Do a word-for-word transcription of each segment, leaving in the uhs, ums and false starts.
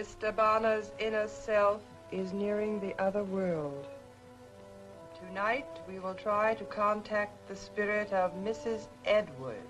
Mister Bonner's inner self is nearing the other world. Tonight, we will try to contact the spirit of Missus Edward.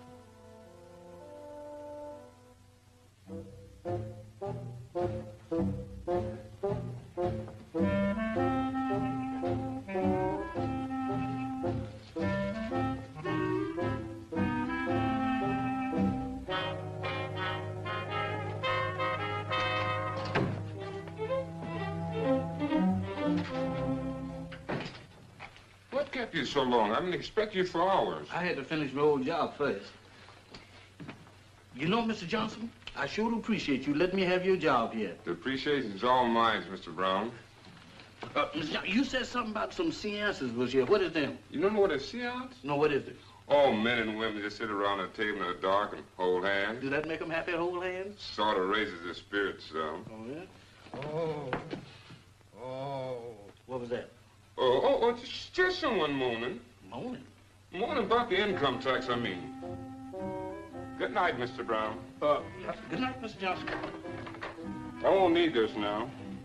What kept you so long? I didn't expect you for hours. I had to finish my old job first. You know, Mister Johnson, I sure appreciate you letting me have your job here. The appreciation's all mine, Mister Brown. Uh, Mister Johnson, you said something about some seances was here. What is them? You don't know what a seance? No, what is it? All men and women just sit around a table in the dark and hold hands. Does that make them happy, hold hands? Sort of raises their spirits some. Oh, yeah? Oh. Oh. What was that? Oh, oh, oh, just, just someone moaning. Moaning? Moaning about the income tax, I mean. Good night, Mister Brown. Uh, good night, Mister Johnson. I won't need this now.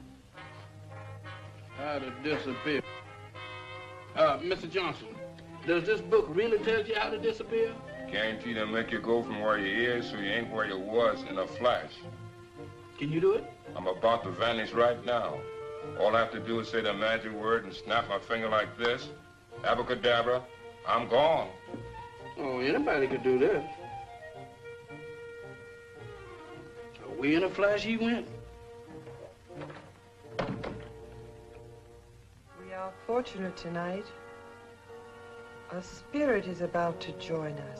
How to disappear. Uh, Mister Johnson, does this book really tell you how to disappear? Guarantee to make you go from where you is so you ain't where you was in a flash. Can you do it? I'm about to vanish right now. All I have to do is say the magic word and snap my finger like this. Abracadabra, I'm gone. Oh, anybody could do that. Away in a flash he went. We are fortunate tonight. A spirit is about to join us.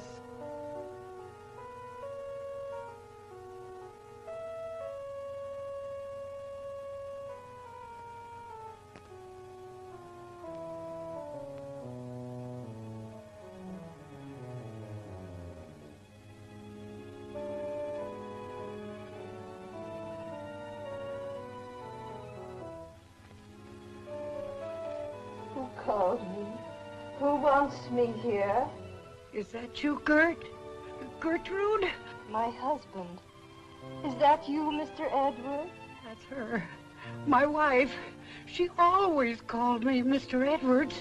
Called me. Who wants me here? Is that you, Gert? Gertrude? My husband. Is that you, Mister Edward? That's her. My wife. She always called me Mister Edwards.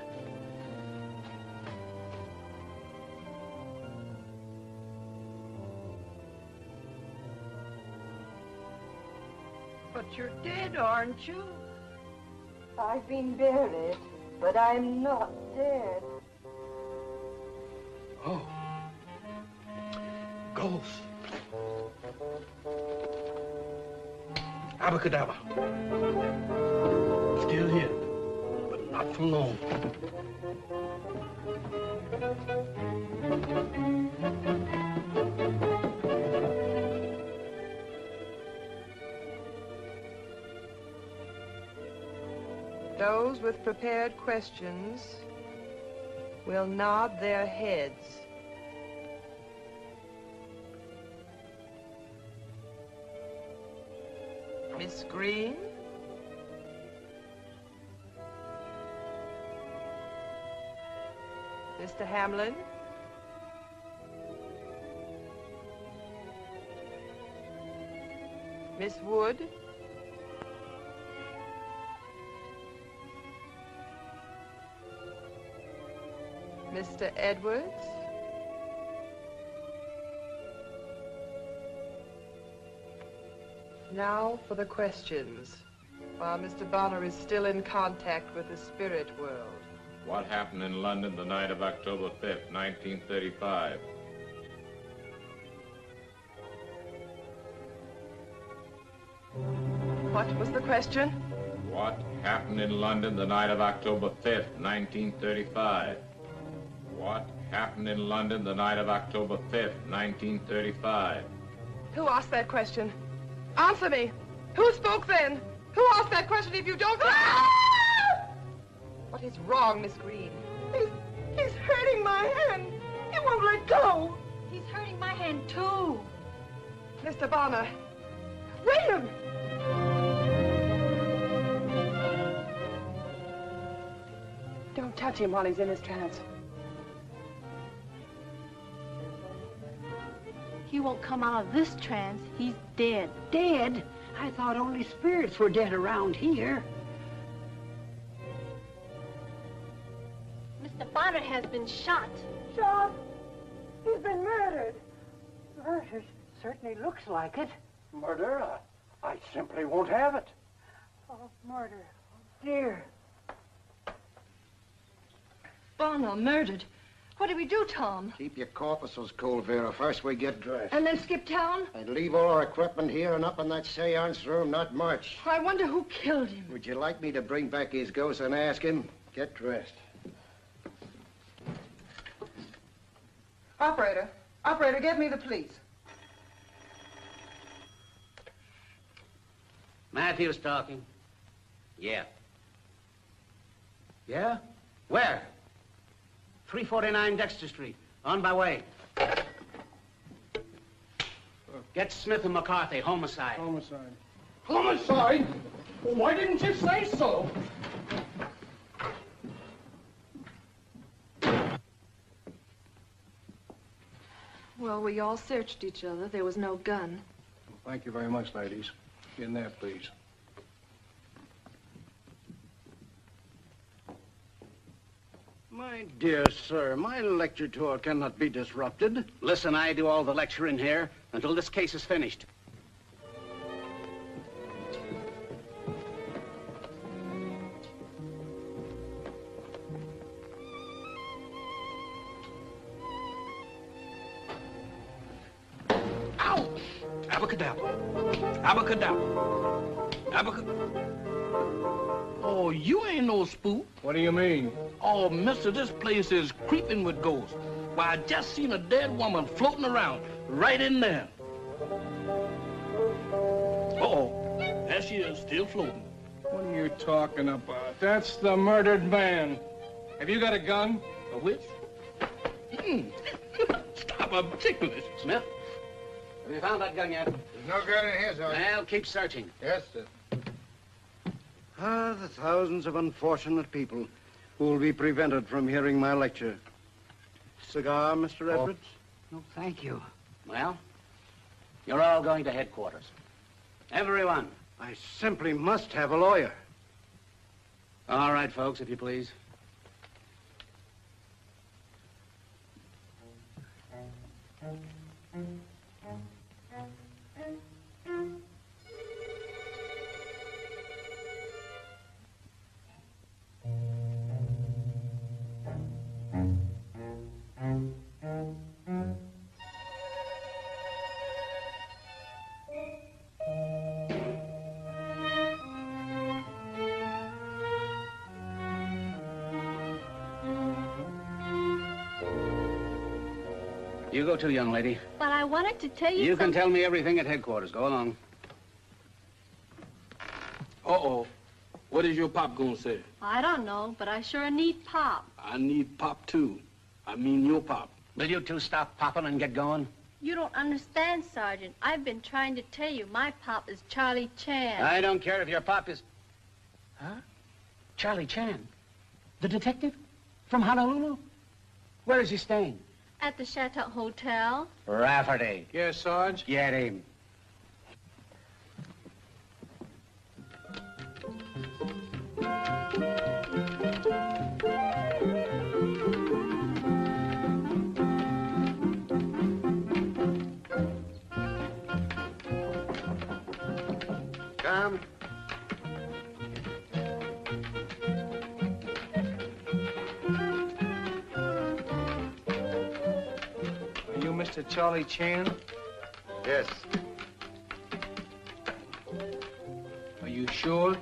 But you're dead, aren't you? I've been buried, but I'm not dead. Oh. Ghost. Abracadabra. Still here, but not for long. Those with prepared questions will nod their heads. Miss Green? Mister Hamlin? Miss Wood? Mister Edwards? Now for the questions, while Mister Bonner is still in contact with the spirit world. What happened in London the night of October fifth, nineteen thirty-five? What was the question? What happened in London the night of October fifth, nineteen thirty-five? What happened in London the night of October fifth, nineteen thirty-five? Who asked that question? Answer me. Who spoke then? Who asked that question if you don't... What is wrong, Miss Green? He's, he's hurting my hand. He won't let go. He's hurting my hand, too. Mister Bonner. Wait a minute. Don't touch him while he's in his trance. He won't come out of this trance. He's dead. Dead? I thought only spirits were dead around here. Mister Bonner has been shot. Shot? He's been murdered. Murdered? Certainly looks like it. Murder? I, I simply won't have it. Oh, murder. Oh, dear. Bonner murdered. What do we do, Tom? Keep your corpuscles cool, Vera. First we get dressed. And then skip town? I'd leave all our equipment here and up in that seance room, not much. I wonder who killed him. Would you like me to bring back his ghost and ask him? Get dressed. Operator, operator, get me the police. Matthews talking. Yeah. Yeah? Where? three forty-nine Dexter Street. On my way. Get Smith and McCarthy. Homicide. Homicide. Homicide? Well, why didn't you say so? Well, we all searched each other. There was no gun. Well, thank you very much, ladies. Get in there, please. My dear sir, my lecture tour cannot be disrupted. Listen, I do all the lecturing here until this case is finished. Ow! Abracadabra. Abracadabra. Abracadabra. Oh, you ain't no spook. What do you mean? Oh, mister, this place is creeping with ghosts. Why, I just seen a dead woman floating around right in there. Uh-oh, there she is, still floating. What are you talking about? That's the murdered man. Have you got a gun? A which? Mm. Stop, I'm ticklish. Smith, have you found that gun yet? There's no gun in here, Sergeant. Well, keep searching. Yes, sir. Ah, the thousands of unfortunate people who will be prevented from hearing my lecture. Cigar, Mister Oh. Edwards? No, thank you. Well, you're all going to headquarters. Everyone. I simply must have a lawyer. All right, folks, if you please. You go too, young lady. But I wanted to tell you You something. can tell me everything at headquarters. Go along. Uh-oh. What is your pop gonna say? I don't know, but I sure need Pop. I need pop, too. I mean your pop. Will you two stop popping and get going? You don't understand, Sergeant. I've been trying to tell you my Pop is Charlie Chan. I don't care if your pop is... Huh? Charlie Chan? The detective? From Honolulu? Where is he staying? At the Chateau Hotel. Rafferty. Yes, Sarge? Get him. Come. Are you Mister Charlie Chan? Yes. Are you sure?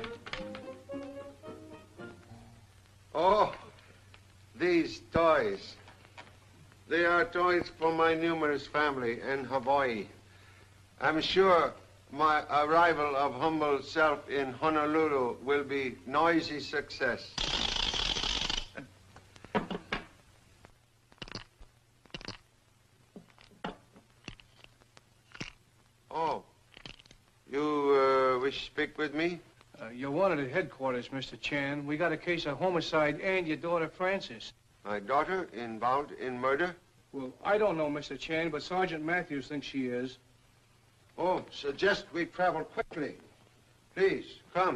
Oh, these toys. They are toys for my numerous family in Hawaii. I'm sure my arrival of humble self in Honolulu will be noisy success. Oh, you uh, wish to speak with me? Uh, you're wanted at headquarters, Mister Chan. We got a case of homicide and your daughter, Frances. My daughter involved in murder? Well, I don't know, Mister Chan, but Sergeant Matthews thinks she is. Oh, suggest we travel quickly. Please, come.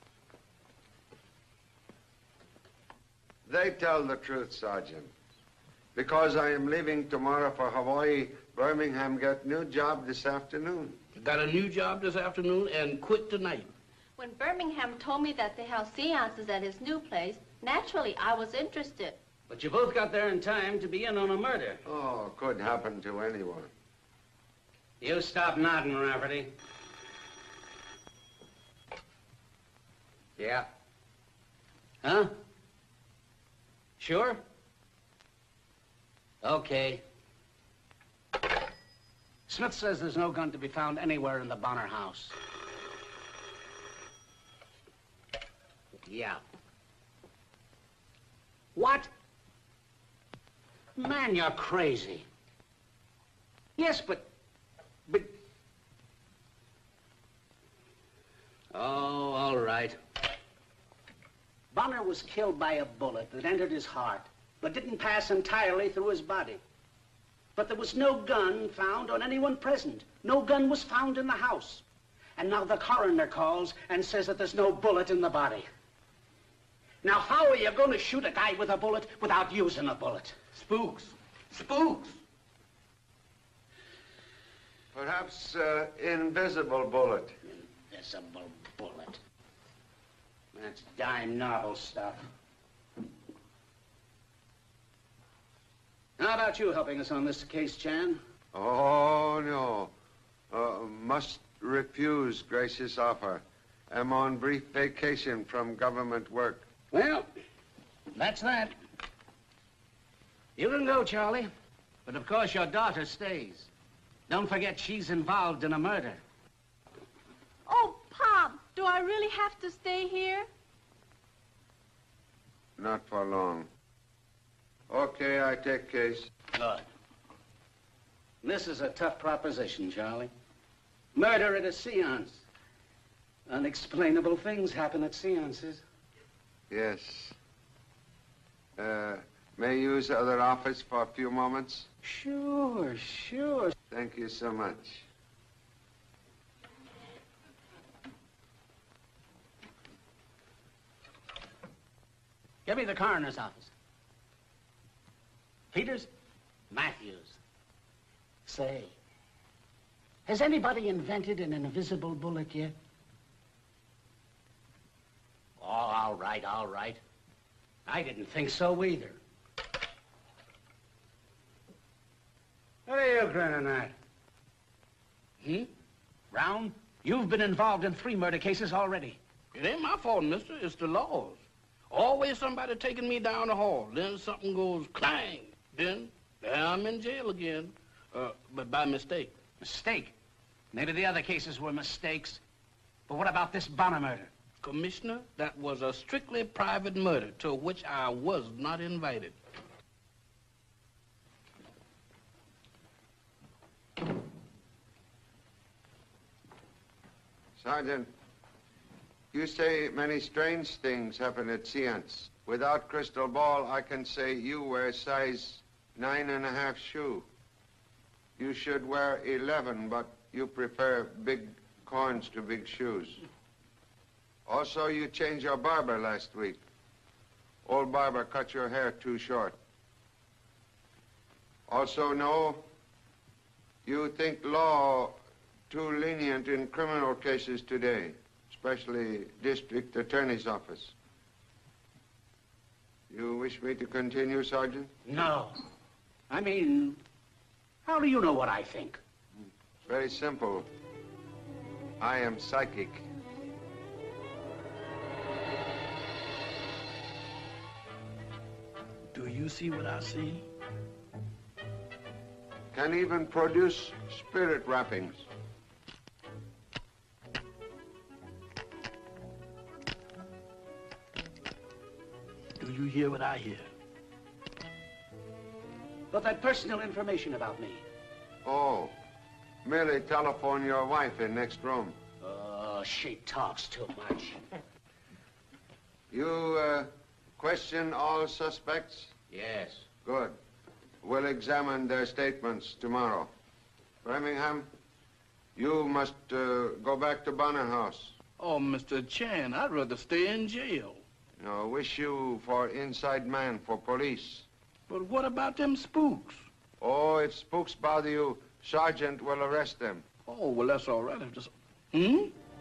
They tell the truth, Sergeant. Because I am leaving tomorrow for Hawaii, Birmingham got new job this afternoon. Got a new job this afternoon and quit tonight. When Birmingham told me that they held seances at his new place, naturally I was interested. But you both got there in time to be in on a murder. Oh, could happen to anyone. You stop nodding, Rafferty. Yeah. Huh? Sure? Okay. Smith says there's no gun to be found anywhere in the Bonner house. Yeah. What? Man, you're crazy. Yes, but... but... Oh, all right. Bonner was killed by a bullet that entered his heart, but didn't pass entirely through his body. But there was no gun found on anyone present. No gun was found in the house. And now the coroner calls and says that there's no bullet in the body. Now, how are you going to shoot a guy with a bullet without using a bullet? Spooks. Spooks. Perhaps uh, invisible bullet. Invisible bullet. That's dime novel stuff. How about you helping us on this case, Chan? Oh, no. Uh, must refuse gracious offer. Am on brief vacation from government work. Well, that's that. You can go, Charlie. But of course your daughter stays. Don't forget she's involved in a murder. Oh, Pop, do I really have to stay here? Not for long. Okay, I take case. Good. This is a tough proposition, Charlie. Murder at a seance. Unexplainable things happen at seances. Yes. Uh, may use other office for a few moments? Sure, sure. Thank you so much. Give me the coroner's office. Peters? Matthews. Say, has anybody invented an invisible bullet yet? Oh, all right, all right. I didn't think so either. What are you grinning at? Hmm? Brown, you've been involved in three murder cases already. It ain't my fault, mister. It's the law's. Always somebody taking me down the hall. Then something goes clang. Then there I'm in jail again. Uh, but by mistake. Mistake? Maybe the other cases were mistakes. But what about this Bonner murder? Commissioner, that was a strictly private murder to which I was not invited. Sergeant, you say many strange things happen at seance. Without crystal ball, I can say you wear size nine and a half shoe. You should wear eleven, but you prefer big corns to big shoes. Also, you changed your barber last week. Old barber cut your hair too short. Also, no, you think law too lenient in criminal cases today, especially district attorney's office. You wish me to continue, Sergeant? No. I mean, how do you know what I think? It's very simple. I am psychic. Do you see what I see? Can even produce spirit rappings. Do you hear what I hear? But that personal information about me. Oh, merely telephone your wife in next room. Oh, she talks too much. You, uh, question all suspects? Yes. Good. We'll examine their statements tomorrow. Birmingham, You must uh, go back to Bonner House. Oh, Mister Chan, I'd rather stay in jail. No, wish you for inside man for police. But what about them spooks? Oh, if spooks bother you, Sergeant will arrest them. Oh, well, that's all right. Just... Hmm?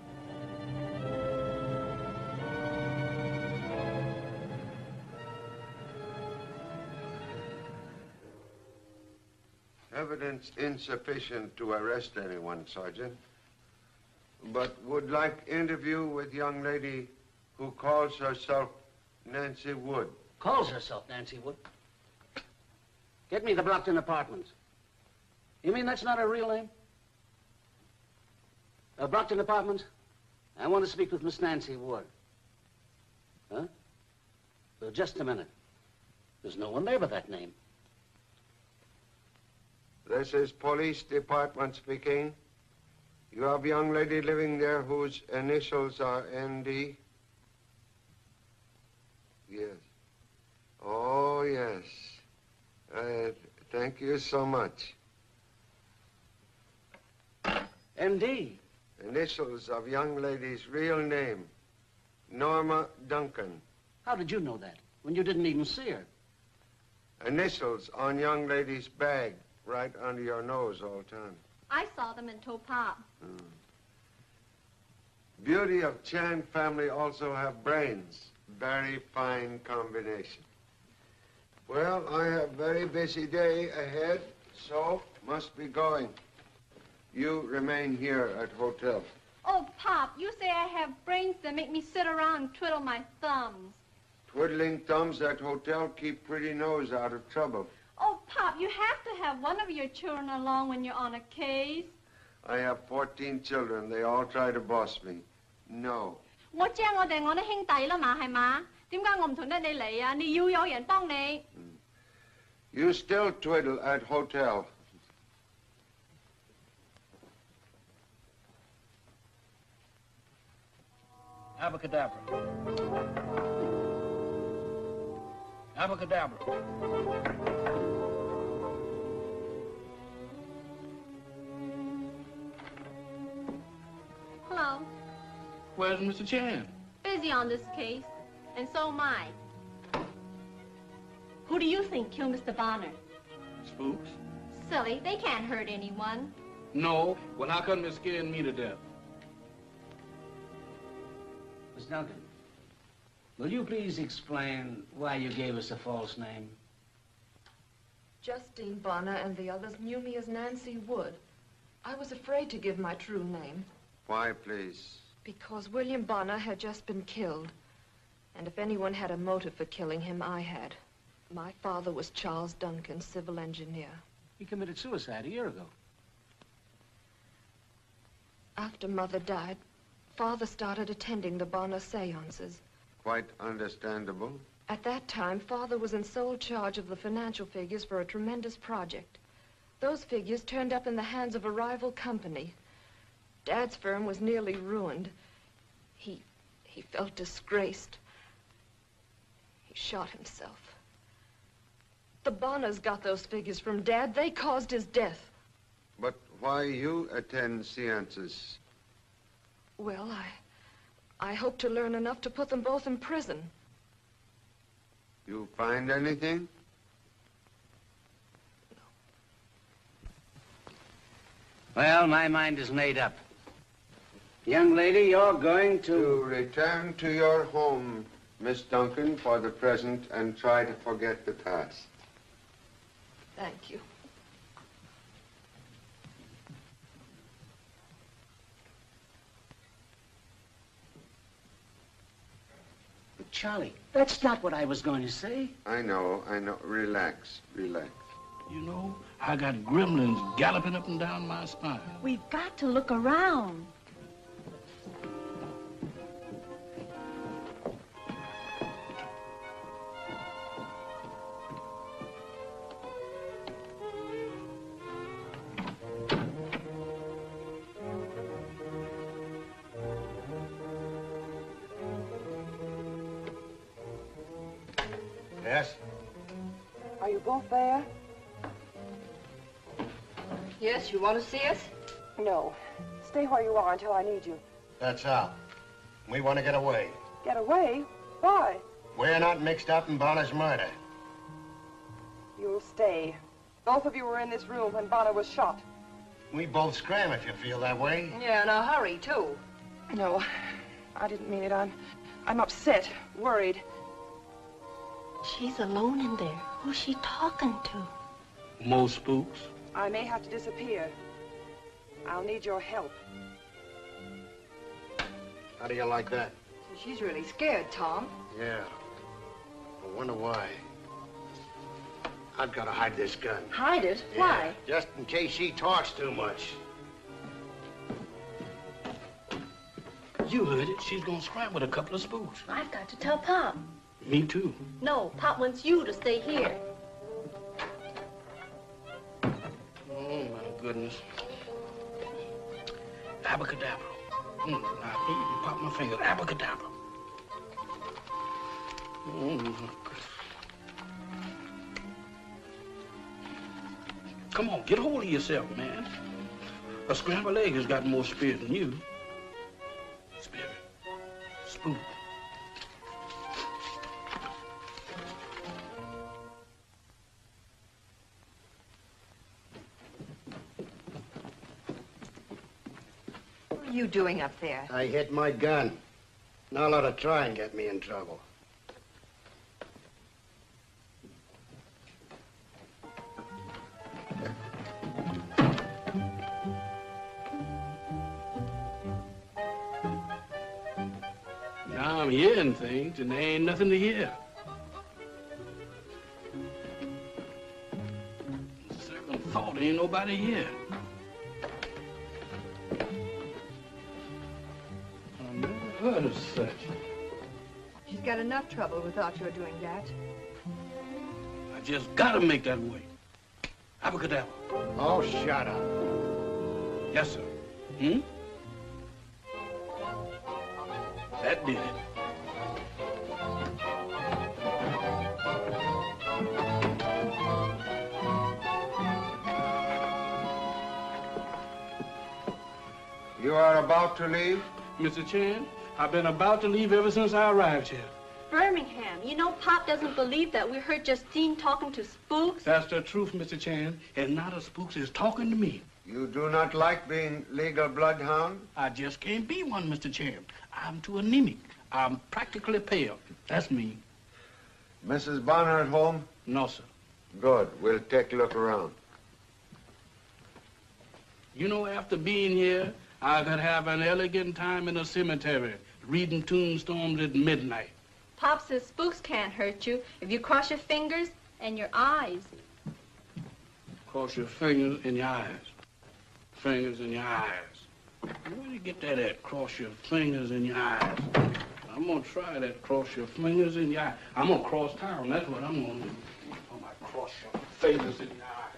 Evidence insufficient to arrest anyone, Sergeant. But would like interview with young lady who calls herself Nancy Wood. Calls herself Nancy Wood? Get me the Brockton Apartments. You mean that's not her real name? Uh, Brockton Apartments? I want to speak with Miss Nancy Wood. Huh? Uh, just a minute. There's no one there by that name. This is police department speaking. You have a young lady living there whose initials are N D? Yes. Oh, yes. Uh, thank you so much. N D? Initials of young lady's real name, Norma Duncan. How did you know that, when you didn't even see her? Initials on young lady's bag, right under your nose all the time. I saw them and told Pop. Hmm. Beauty of Chan family also have brains. Very fine combination. Well, I have very busy day ahead, so must be going. You remain here at hotel. Oh, Pop, you say I have brains that make me sit around and twiddle my thumbs. Twiddling thumbs at hotel keep pretty nose out of trouble. Oh, Pop, you have to have one of your children along when you're on a case. I have fourteen children. They all try to boss me. No. 我知我哋我啲兄弟啦嘛，係嘛？點解我唔同得你嚟啊？你要有人幫你。 You still twiddle at hotel. Abracadabra. Abracadabra. Hello. Where's Mister Chan? Busy on this case, and so am I. Who do you think killed Mister Bonner? Spooks? Silly, they can't hurt anyone. No. Well, how come they're scaring me to death? Miss Duncan, will you please explain why you gave us a false name? Justine Bonner and the others knew me as Nancy Wood. I was afraid to give my true name. Why, please? Because William Bonner had just been killed. And if anyone had a motive for killing him, I had. My father was Charles Duncan, civil engineer. He committed suicide a year ago. After Mother died, Father started attending the Bonner seances. Quite understandable. At that time, Father was in sole charge of the financial figures for a tremendous project. Those figures turned up in the hands of a rival company. Dad's firm was nearly ruined. He, he felt disgraced. He shot himself. The Bonners got those figures from Dad. They caused his death. But why you attend seances? Well, I, I hope to learn enough to put them both in prison. You find anything? Well, my mind is made up. Young lady, you're going to... To return to your home, Miss Duncan, for the present, and try to forget the past. Thank you. Charlie, that's not what I was going to say. I know, I know. Relax, relax. You know, I got gremlins galloping up and down my spine. We've got to look around. Yes? Are you both there? Yes, you want to see us? No. stay where you are until I need you. That's how. We want to get away. Get away? Why? We're not mixed up in Bonner's murder. You'll stay. Both of you were in this room when Bonner was shot. We both scram if you feel that way. Yeah, in a hurry, too. No, I didn't mean it. I'm, I'm upset, worried. She's alone in there. Who's she talking to? More spooks? I may have to disappear. I'll need your help. How do you like that? She's really scared, Tom. Yeah. I wonder why. I've got to hide this gun. Hide it? Yeah, Why? just in case she talks too much. You heard it. She's gonna scrap with a couple of spooks. I've got to tell Pop. Me too. No, Pop wants you to stay here. Oh, my goodness. Abracadabra. Mm, now, mm, pop my fingers. Abracadabra. Oh, my goodness. Come on, get hold of yourself, man. A scrambled egg has got more spirit than you. Spirit. Spook. What are you doing up there? I hit my gun. Now let her try and get me in trouble. Now I'm hearing things, and there ain't nothing to hear. Second thought, ain't nobody here. I never heard of such. She's got enough trouble without your doing that. I just gotta make that way. Abracadabra. Oh, shut up. Yes, sir. Hmm? That did it. You are about to leave? Mister Chan, I've been about to leave ever since I arrived here. Birmingham, you know Pop doesn't believe that we heard Justine talking to spooks. That's the truth, Mister Chan, and not a spooks is talking to me. You do not like being legal bloodhound? I just can't be one, Mister Chan. I'm too anemic. I'm practically pale. That's me. Missus Bonner at home? No, sir. Good. We'll take a look around. You know, after being here, I could have an elegant time in a cemetery, reading tombstones at midnight. Pop says spooks can't hurt you if you cross your fingers and your eyes. Cross your fingers and your eyes. Fingers and your eyes. Where do you get that at? Cross your fingers and your eyes. I'm gonna try that. Cross your fingers and your eyes. I'm gonna cross town. That's what I'm gonna do. I'm gonna cross your fingers and your eyes.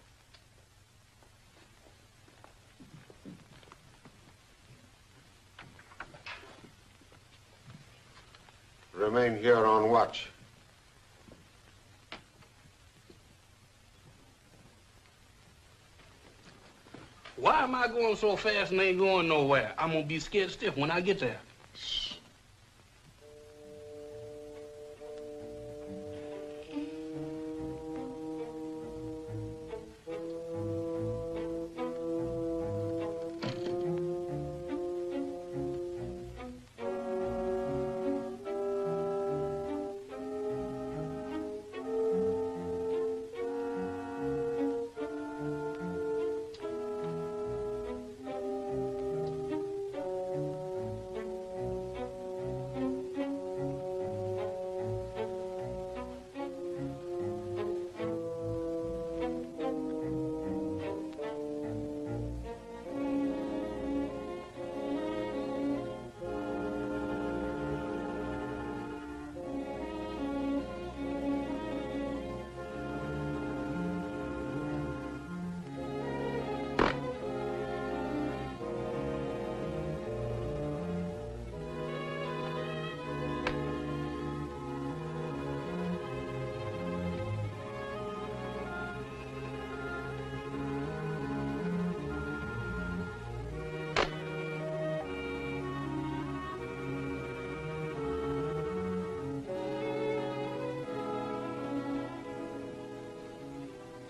Remain here on watch. Why am I going so fast and ain't going nowhere? I'm gonna be scared stiff when I get there. Shh.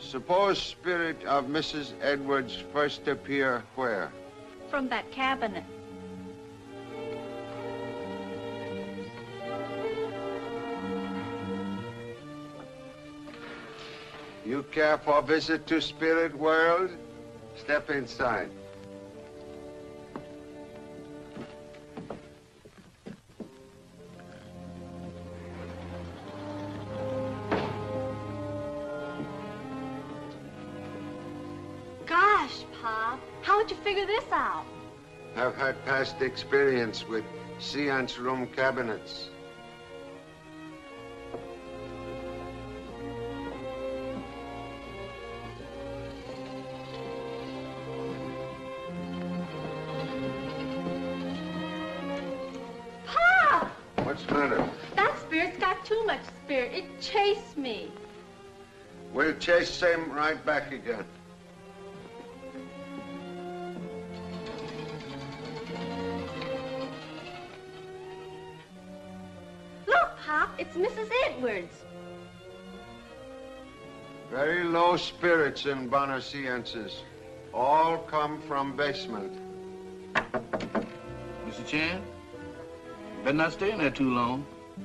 Suppose spirit of Missus Edwards first appear where? From that cabinet. You care for a visit to spirit world? Step inside. Gosh, Pop, how'd you figure this out? I've had past experience with seance room cabinets. Pop! What's the matter? That spirit's got too much spirit. It chased me. We'll chase him right back again. Look, Pop, it's Missus Edwards. Very low spirits in Bonner seances. All come from basement. Mister Chan, better not stay in there too long.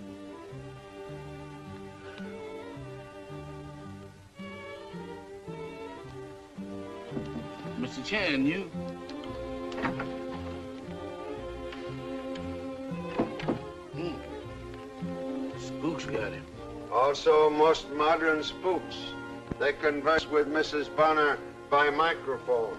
Mister Chan, you... Hmm. Spooks got him. Also, most modern spooks. They converse with Missus Bonner by microphone.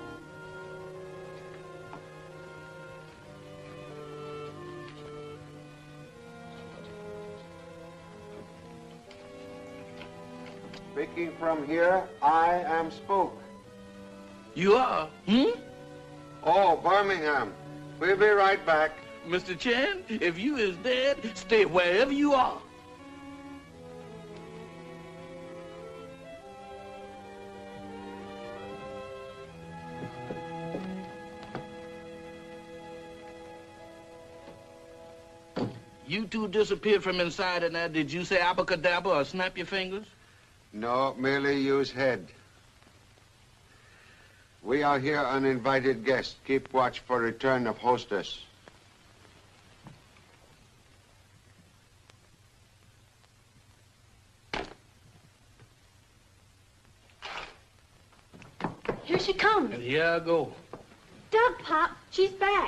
Speaking from here, I am Spook. You are? Hmm? Oh, Birmingham. We'll be right back. Mister Chan, if you is dead, stay wherever you are. You two disappeared from inside and there. Did you say abracadabra or snap your fingers? No, merely use head. We are here uninvited guests. Keep watch for return of hostess. Here she comes. And here I go. Doug, Pop, she's back.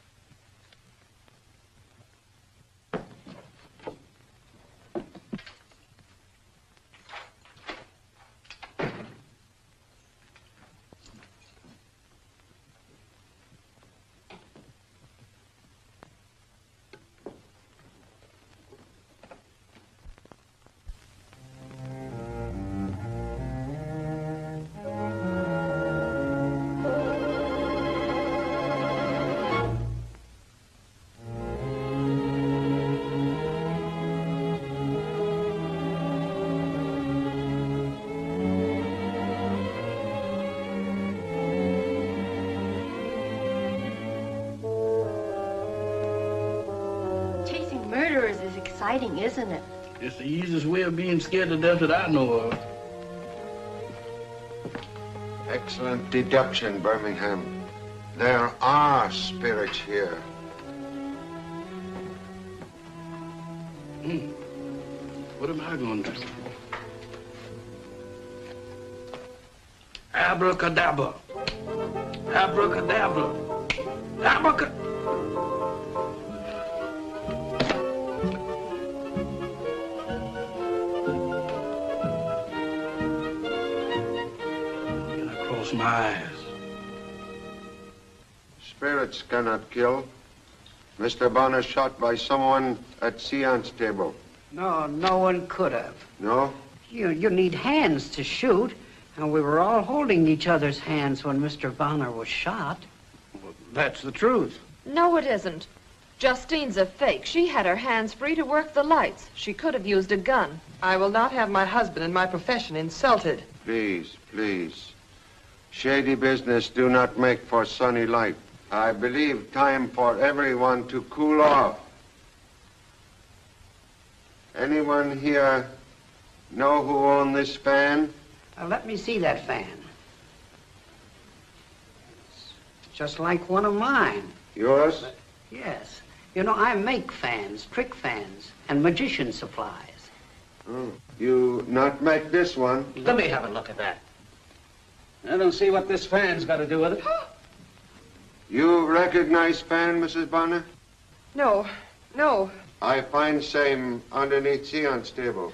Exciting, isn't it? It's the easiest way of being scared to death that I know of. Excellent deduction, Birmingham. There are spirits here. Hmm. What am I going to do? Abracadabra. Abracadabra. Abracadabra. My eyes. Spirits cannot kill. Mister Bonner shot by someone at seance table. No, no one could have. No? You, you need hands to shoot, and we were all holding each other's hands when Mister Bonner was shot. Well, that's the truth. No, it isn't. Justine's a fake. She had her hands free to work the lights. She could have used a gun. I will not have my husband and my profession insulted. Please, please. Shady business do not make for sunny light. I believe time for everyone to cool off. Anyone here know who owned this fan? Uh, let me see that fan. It's just like one of mine. Yours? But, yes. You know, I make fans, trick fans, and magician supplies. Oh. You not make this one? Let me have a look at that. I don't see what this fan's got to do with it. You recognize fan, Missus Bonner? No, no. I find same underneath seance table.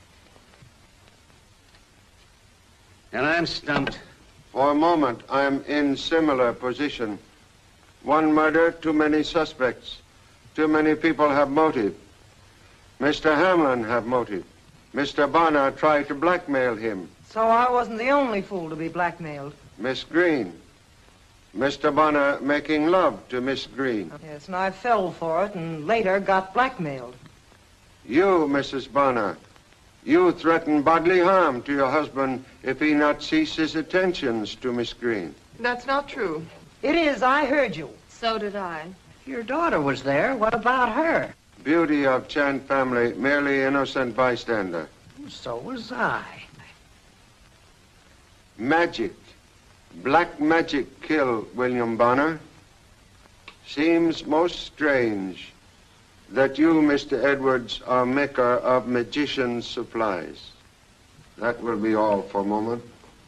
And I'm stumped. For a moment, I'm in similar position. One murder, too many suspects. Too many people have motive. Mister Hamlin have motive. Mister Bonner tried to blackmail him. So I wasn't the only fool to be blackmailed. Miss Green. Mister Bonner making love to Miss Green. Yes, and I fell for it and later got blackmailed. You, Missus Bonner, you threaten bodily harm to your husband if he not cease his attentions to Miss Green. That's not true. It is. I heard you. So did I. Your daughter was there. What about her? Beauty of Chan family, merely innocent bystander. So was I. Magic. Black magic kill William Bonner. Seems most strange that you, Mister Edwards, are maker of magician's supplies. That will be all for a moment.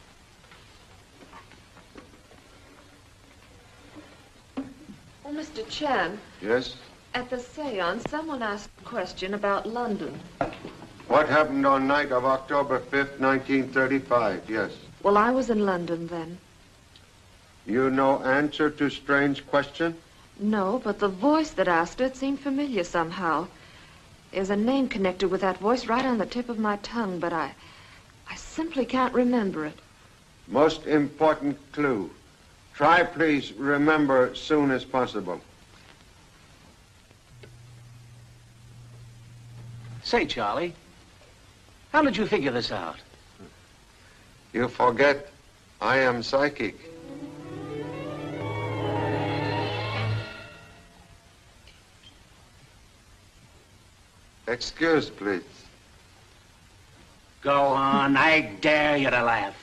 Oh, Mister Chan. Yes? At the seance, someone asked a question about London. What happened on night of October fifth, nineteen thirty-five? Yes. Well, I was in London then. You know answer to strange question? No, but the voice that asked it seemed familiar somehow. There's a name connected with that voice right on the tip of my tongue, but I... I simply can't remember it. Most important clue. Try, please, remember as soon as possible. Say, Charlie, how did you figure this out? You forget, I am psychic. Excuse, please. Go on, I dare you to laugh.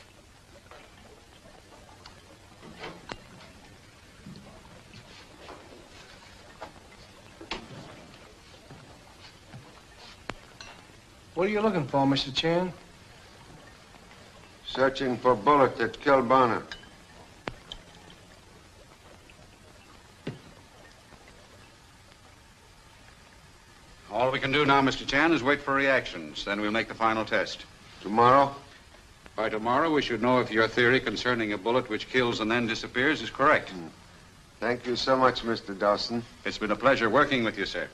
What are you looking for, Mister Chan? Searching for bullet that killed Bonner. All we can do now, Mister Chan, is wait for reactions. Then we'll make the final test. Tomorrow? By tomorrow, we should know if your theory concerning a bullet which kills and then disappears is correct. Mm. Thank you so much, Mister Dawson. It's been a pleasure working with you, sir.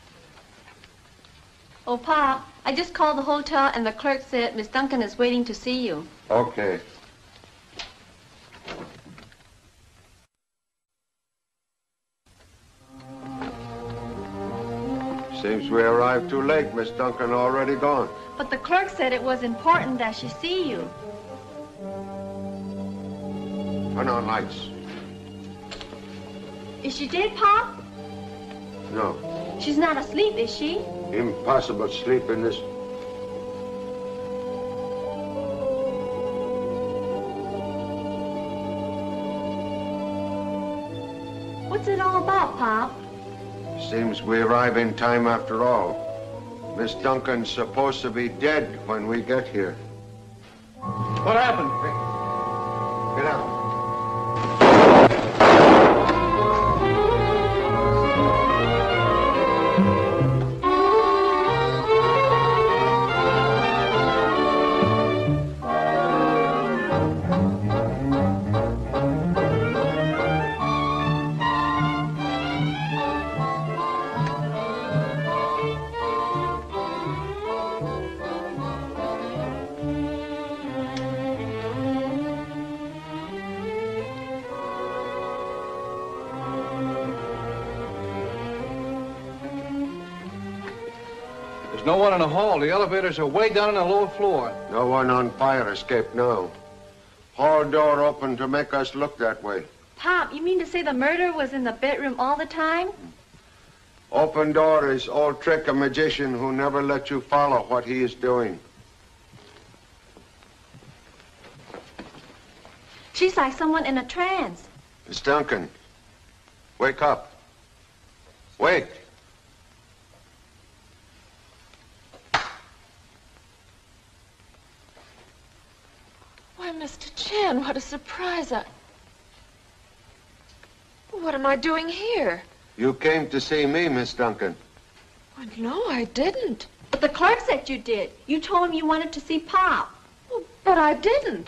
Oh, Pa, I just called the hotel and the clerk said Miss Duncan is waiting to see you. Okay. Seems we arrived too late. Miss Duncan already gone. But the clerk said it was important that she see you. Turn on lights. Is she dead, Pa? No. She's not asleep, is she? Impossible to sleep in this. What's it all about, Pop? Seems we arrive in time after all. Miss Duncan's supposed to be dead when we get here. What happened? Get out. No one in the hall. The elevators are way down on the lower floor. No one on fire escape now. Hall door open to make us look that way. Pop, you mean to say the murderer was in the bedroom all the time? Open door is old trick of magician who never let you follow what he is doing. She's like someone in a trance. Miss Duncan, wake up. Wake. Why, Mister Chan, what a surprise. I... What am I doing here? You came to see me, Miss Duncan. Well, no, I didn't. But the clerk said you did. You told him you wanted to see Pop. Well, but I didn't.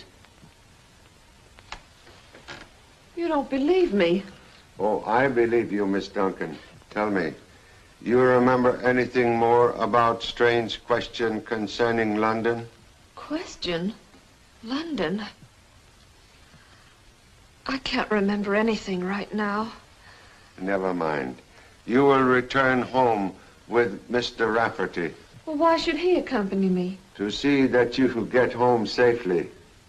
You don't believe me. Oh, I believe you, Miss Duncan. Tell me, you remember anything more about strange question concerning London? Question? London? I can't remember anything right now. Never mind. You will return home with Mister Rafferty Well, why should he accompany me? to see that you get home safely.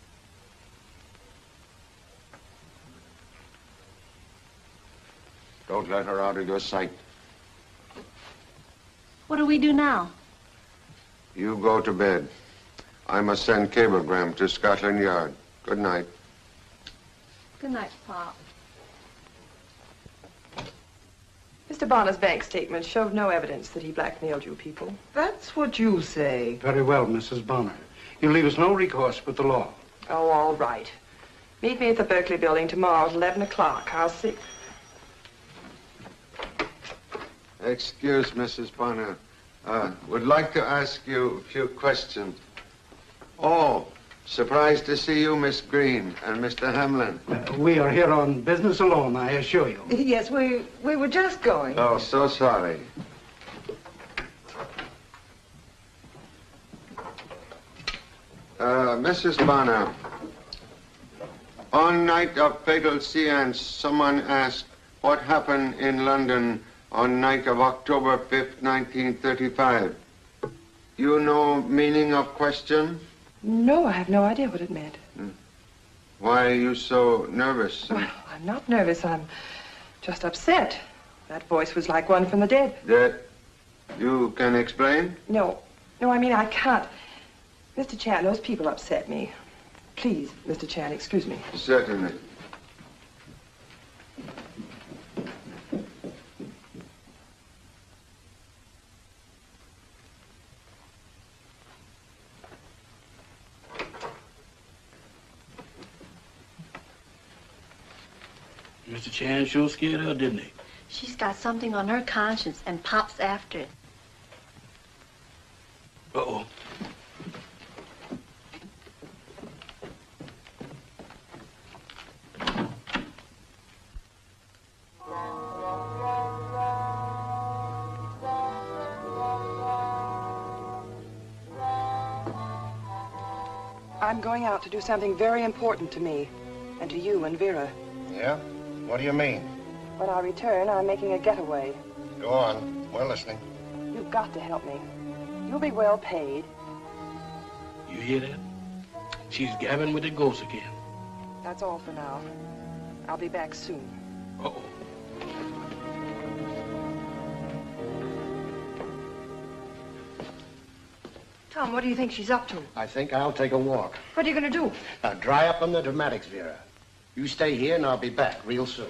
Don't let her out of your sight. What do we do now? You go to bed. I must send cablegram to Scotland Yard. Good night. Good night, Pop. Mister Bonner's bank statement showed no evidence that he blackmailed you people. That's what you say. Very well, Missus Bonner. You leave us no recourse but the law. Oh, all right. Meet me at the Berkeley building tomorrow at eleven o'clock. I'll see. Excuse, Missus Bonner. Uh, would like to ask you a few questions. Oh, surprised to see you, Miss Green and Mister Hamlin. Uh, we are here on business alone, I assure you. Yes, we, we were just going. Oh, so sorry. Uh, Missus Bonner, on night of fatal seance, someone asked what happened in London on night of October fifth, nineteen thirty-five. You know meaning of question? No, I have no idea what it meant. Hmm. Why are you so nervous? Well, I'm not nervous. I'm just upset. That voice was like one from the dead. That you can explain? No. No, I mean, I can't. Mister Chan, those people upset me. Please, Mister Chan, excuse me. Certainly. Mister Chan sure scared her, didn't he? She's got something on her conscience, and Pop's after it. Uh-oh. I'm going out to do something very important to me, and to you and Vera. Yeah? What do you mean? When I return, I'm making a getaway. Go on. We're listening. You've got to help me. You'll be well paid. You hear that? She's gabbing with the ghost again. That's all for now. I'll be back soon. Uh-oh. Tom, what do you think she's up to? I think I'll take a walk. What are you going to do? Now, dry up on the dramatics, Vera. You stay here, and I'll be back real soon.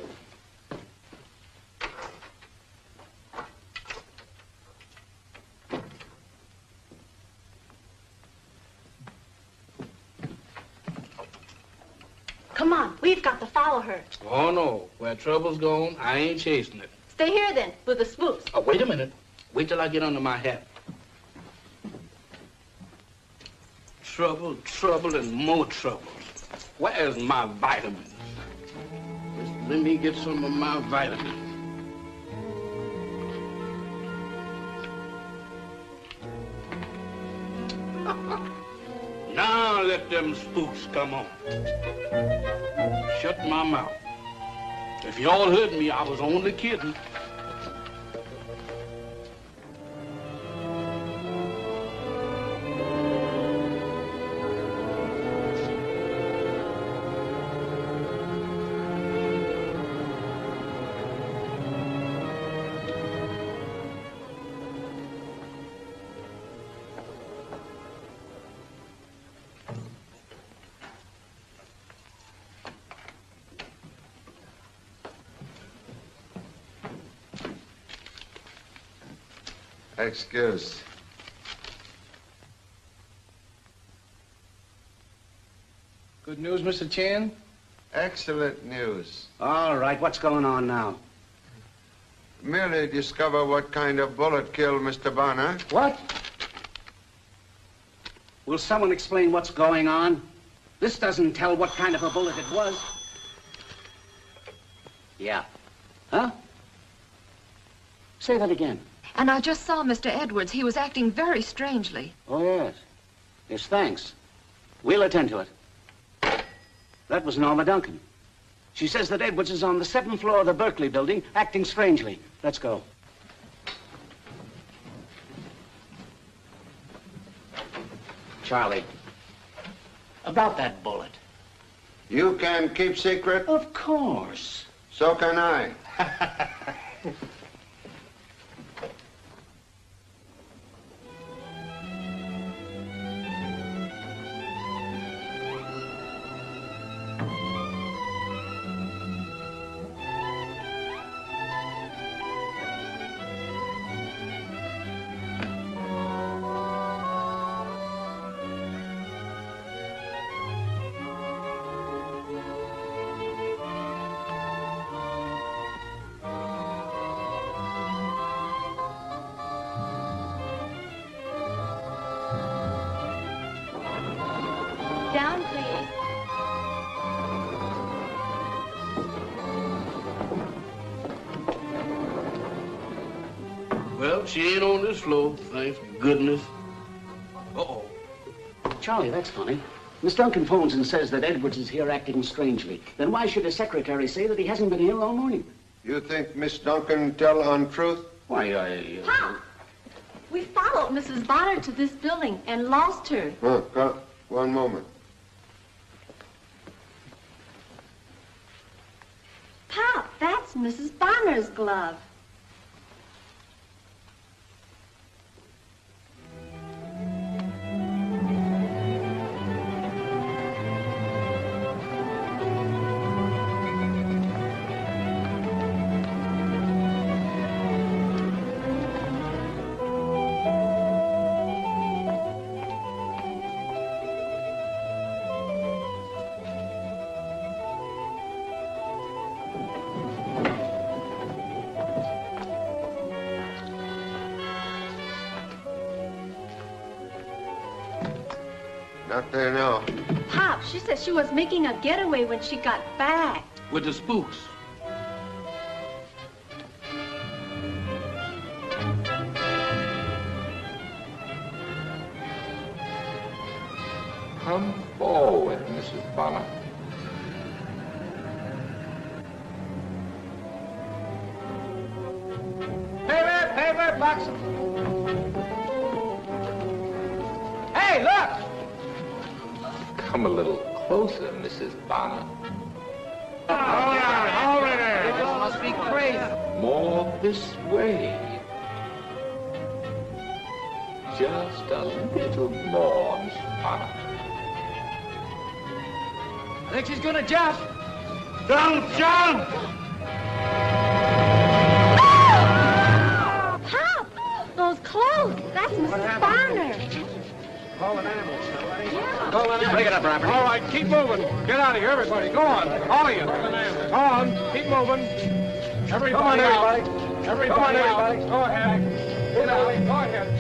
Come on, we've got to follow her. Oh, no. Where trouble's gone, I ain't chasing it. Stay here then, with the spooks. Oh, wait a minute. Wait till I get under my hat. Trouble, trouble, and more trouble. Where's my vitamins? Just let me get some of my vitamins. Now let them spooks come on. Shut my mouth. If y'all heard me, I was only kidding. Excuse. Good news, Mister Chan? Excellent news. All right, what's going on now? Merely discover what kind of bullet killed Mister Bonner. What? Will someone explain what's going on? This doesn't tell what kind of a bullet it was. Yeah. Huh? Say that again. And I just saw Mister Edwards. He was acting very strangely. Oh, yes. Yes, thanks. We'll attend to it. That was Norma Duncan. She says that Edwards is on the seventh floor of the Berkeley building, acting strangely. Let's go. Charlie, about that bullet. You can keep secret? Of course. So can I. Down, please. Well, she ain't on this floor, thanks goodness. Uh-oh. Charlie, that's funny. Miss Duncan phones and says that Edwards is here acting strangely. Then why should his secretary say that he hasn't been here all morning? You think Miss Duncan tell untruth? Why, I... Uh... Pop! We followed Missus Bonner to this building and lost her. Huh, huh, one moment. Pop, that's Missus Bonner's glove. Not there now. Pop, she said she was making a getaway when she got back. With the spooks. Come forward, Missus Bonner. Paper, paper, box. Hey, look! Come a little closer, Missus Bonner. Hold on, hold it there. This must be crazy. More this way. Just a little more, Miss Bonner. I think she's gonna jump. Don't jump! Pop! Those clothes! That's Missus Bonner. Call an ambulance, somebody. Yeah. Call an ambulance. Break it up, Robert. All right, keep moving. Get out of here, everybody. Go on. All of you. Go on. Keep moving. Everybody Come on, out. everybody. Everybody Come on, out. everybody. Go ahead. Get out. Go ahead.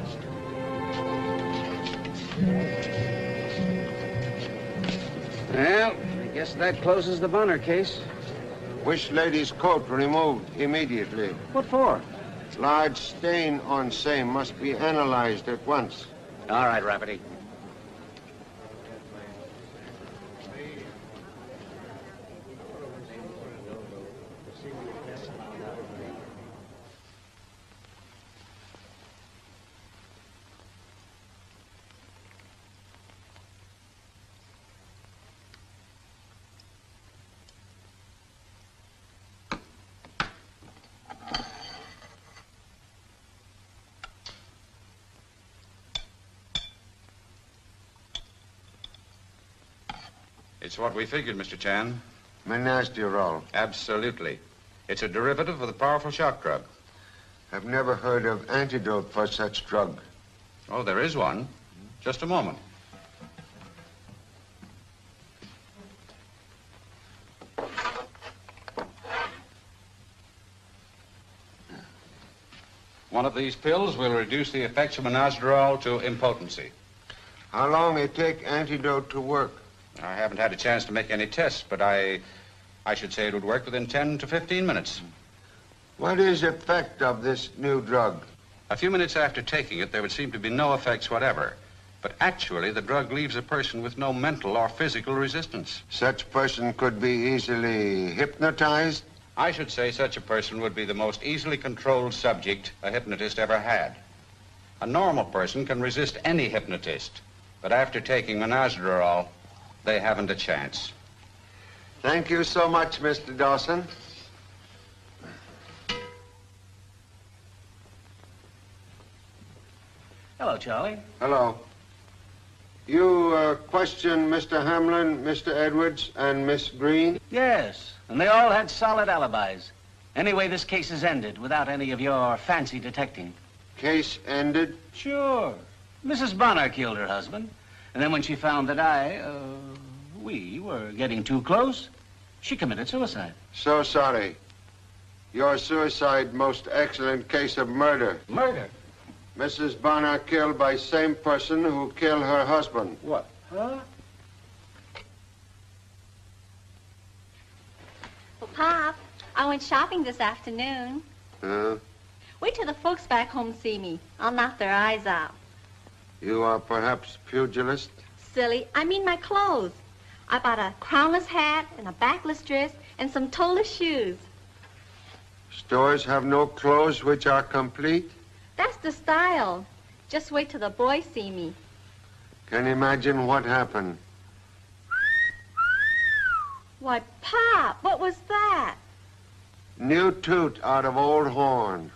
Well, I guess that closes the Bonner case. Wish lady's coat removed immediately. What for? Large stain on same must be analyzed at once. All right, Rafferty. It's what we figured, Mister Chan. Menagerie roll. Absolutely. It's a derivative of the powerful shock drug. I've never heard of antidote for such drug. Oh, there is one. Just a moment. One of these pills will reduce the effects of minoxidil to impotency. How long it take antidote to work? I haven't had a chance to make any tests, but I, I should say it would work within ten to fifteen minutes. What is the effect of this new drug? A few minutes after taking it, there would seem to be no effects whatever. But actually, the drug leaves a person with no mental or physical resistance. Such person could be easily hypnotized? I should say such a person would be the most easily controlled subject a hypnotist ever had. A normal person can resist any hypnotist, but after taking minoxidil, they haven't a chance. Thank you so much, Mister Dawson. Hello, Charlie. Hello. You uh, questioned Mister Hamlin, Mister Edwards, and Miss Green? Yes, and they all had solid alibis. Anyway, this case is ended without any of your fancy detecting. Case ended? Sure. Missus Bonner killed her husband. And then when she found that I, uh, we were getting too close, she committed suicide. So sorry. Your suicide, most excellent case of murder. Murder? Missus Bonner killed by same person who killed her husband. What? Huh? Well, Pop, I went shopping this afternoon. Huh? Wait till the folks back home see me. I'll knock their eyes out. You are perhaps pugilist? Silly, I mean my clothes. I bought a crownless hat and a backless dress and some toeless shoes. Stores have no clothes which are complete? That's the style. Just wait till the boys see me. Can you imagine what happened? Why, Pop, what was that? New toot out of old horn.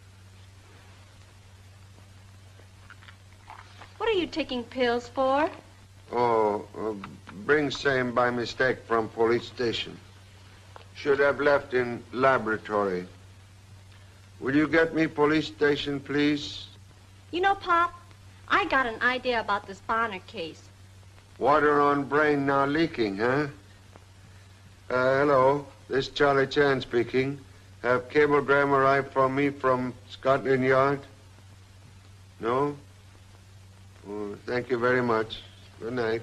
What are you taking pills for? Oh, uh, bring same by mistake from police station. Should have left in laboratory. Will you get me police station, please? You know, Pop, I got an idea about this Bonner case. Water on brain now leaking, huh? Uh, hello, this Charlie Chan speaking. Have cablegram arrived for me from Scotland Yard? No? Oh, thank you very much. Good night.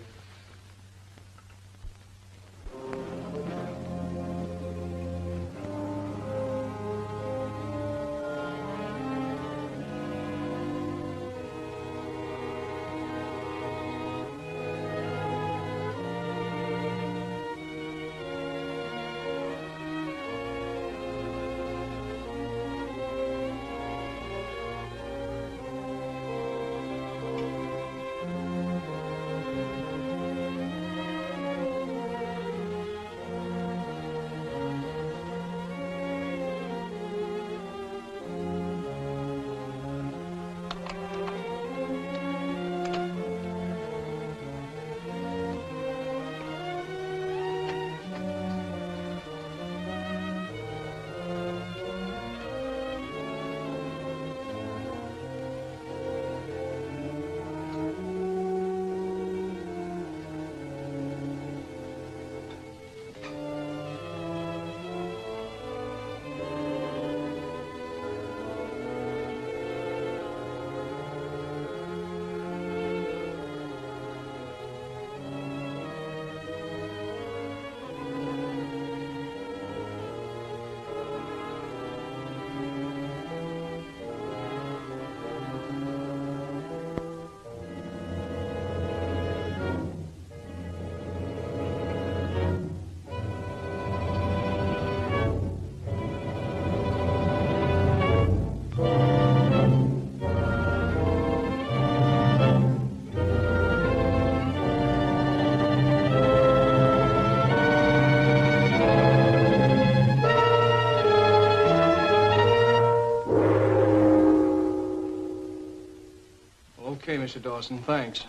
Okay, Mister Dawson, thanks.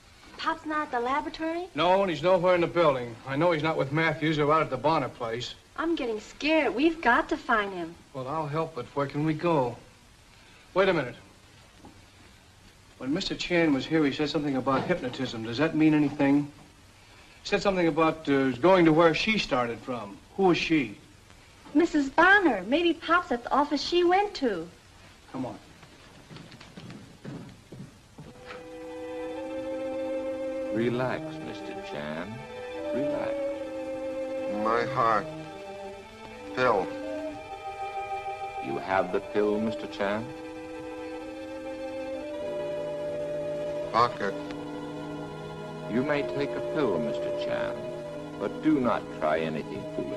Pop's not at the laboratory? No, and he's nowhere in the building. I know he's not with Matthews or out at the Bonner place. I'm getting scared. We've got to find him. Well, I'll help, but where can we go? Wait a minute. When Mister Chan was here, he said something about hypnotism. Does that mean anything? He said something about uh, going to where she started from. Who is she? Missus Bonner. Maybe Pop's at the office she went to. Come on. Relax, Mister Chan. Relax. My heart. Pill. You have the pill, Mister Chan? Pocket. You may take a pill, Mister Chan, but do not try anything to it.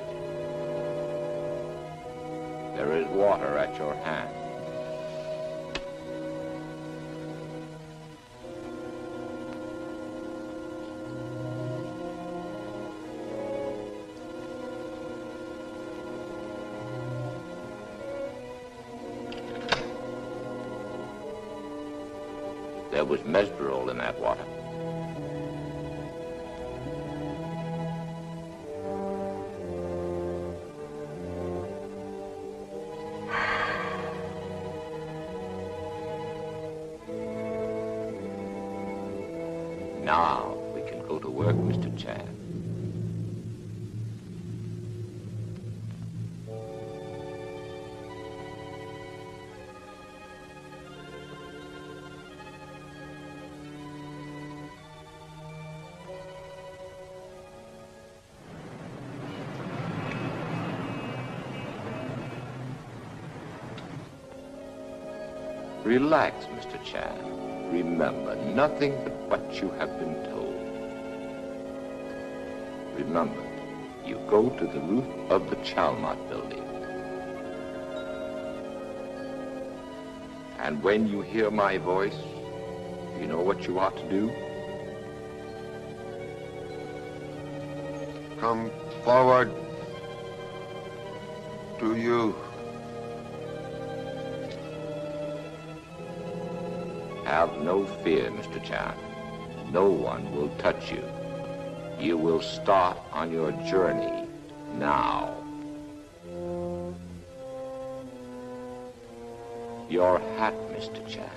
There is water at your hand. There was mesberol in that water. Now we can go to work, Mister Chan. Relax, Mister Chan. Remember, nothing but what you have been told. Remember, you go to the roof of the Chalmot building. And when you hear my voice, you know what you ought to do? Come forward to you. Have no fear, Mister Chan. No one will touch you. You will start on your journey now. Your hat, Mister Chan.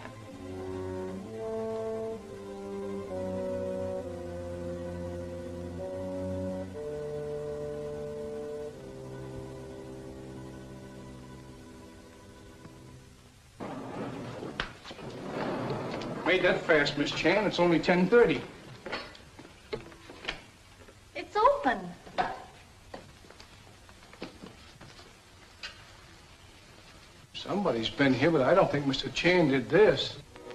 Made that fast, Miss Chan. It's only ten thirty. It's open. Somebody's been here, but I don't think Mister Chan did this.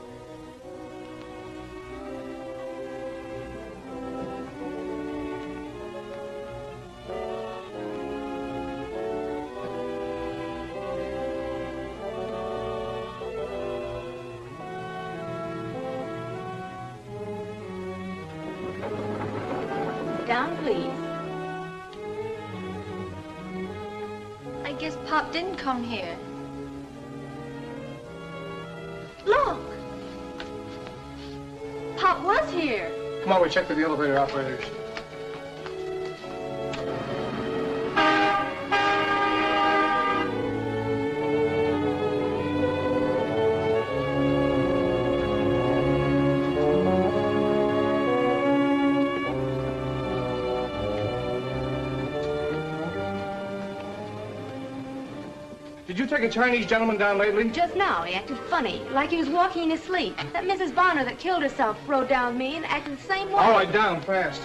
Down, please. I guess Pop didn't come here. Look! Pop was here. Come on, we check with the elevator operators. Did you take a Chinese gentleman down lately? Just now, he acted funny, like he was walking in his sleep. That Missus Bonner that killed herself rode down me and acted the same way. All right, down, fast.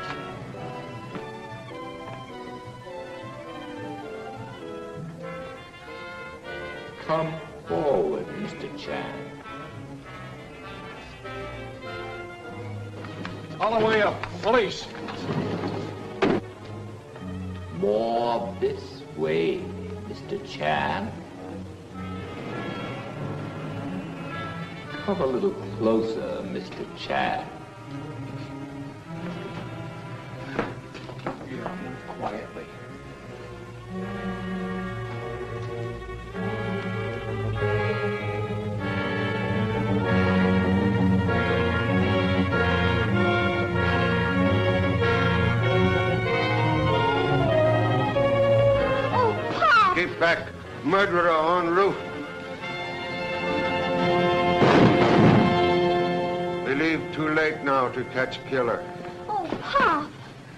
Come forward, Mister Chan. All the way up. Police. More this way, Mister Chan. Come a little closer, Mister Chan. Yeah, move quietly. Murderer en route. We leave too late now to catch killer. Oh, Pop!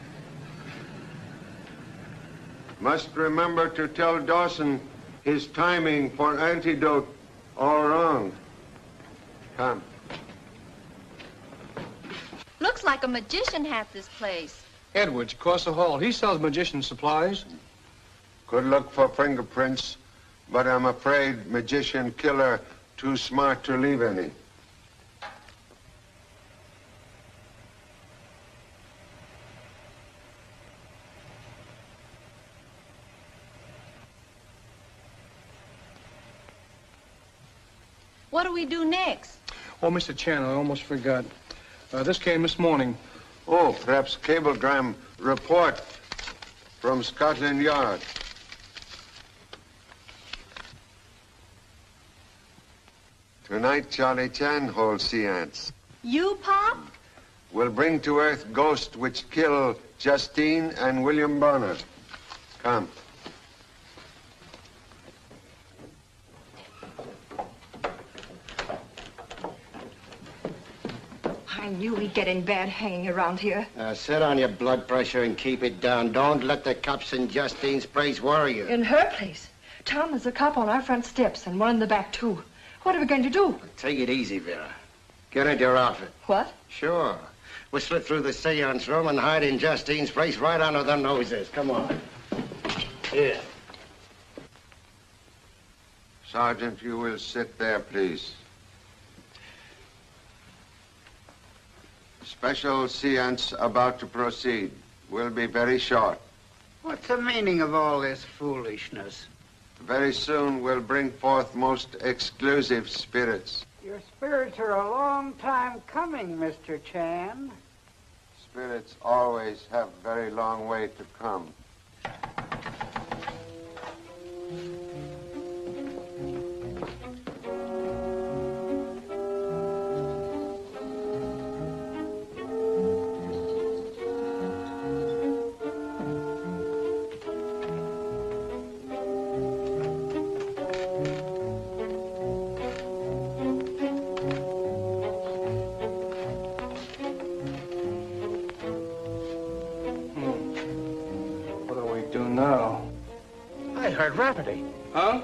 Must remember to tell Dawson his timing for antidote all wrong. Come. Looks like a magician had this place. Edwards, across the hall. He sells magician supplies. Could look for fingerprints, but I'm afraid magician killer too smart to leave any. What do we do next? Oh, Mister Chan, I almost forgot. Uh, this came this morning. Oh, perhaps cablegram report from Scotland Yard. Tonight, Charlie Chan holds seance. You, Pop? Will bring to earth ghost which kill Justine and William Bonner. Come. I knew we'd get in bad hanging around here. Uh, sit on your blood pressure and keep it down. Don't let the cops in Justine's place worry you. In her place? Tom, there's a cop on our front steps and one in the back, too. What are we going to do? Take it easy, Vera. Get into your outfit. What? Sure. We'll slip through the seance room and hide in Justine's place right under their noses. Come on. Here. Sergeant, you will sit there, please. Special seance about to proceed. Will be very short. What's the meaning of all this foolishness? Very soon we'll bring forth most exclusive spirits. Your spirits are a long time coming, Mister Chan. Spirits always have very long way to come. Rafferty. Huh?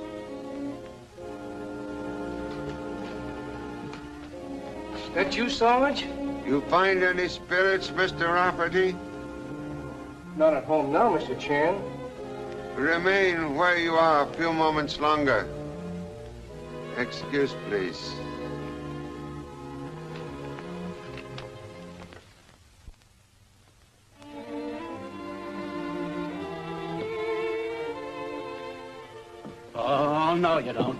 That you, Sarge? You find any spirits, Mister Rafferty? Not at home now, Mister Chan. Remain where you are a few moments longer. Excuse, please. Oh, no, you don't.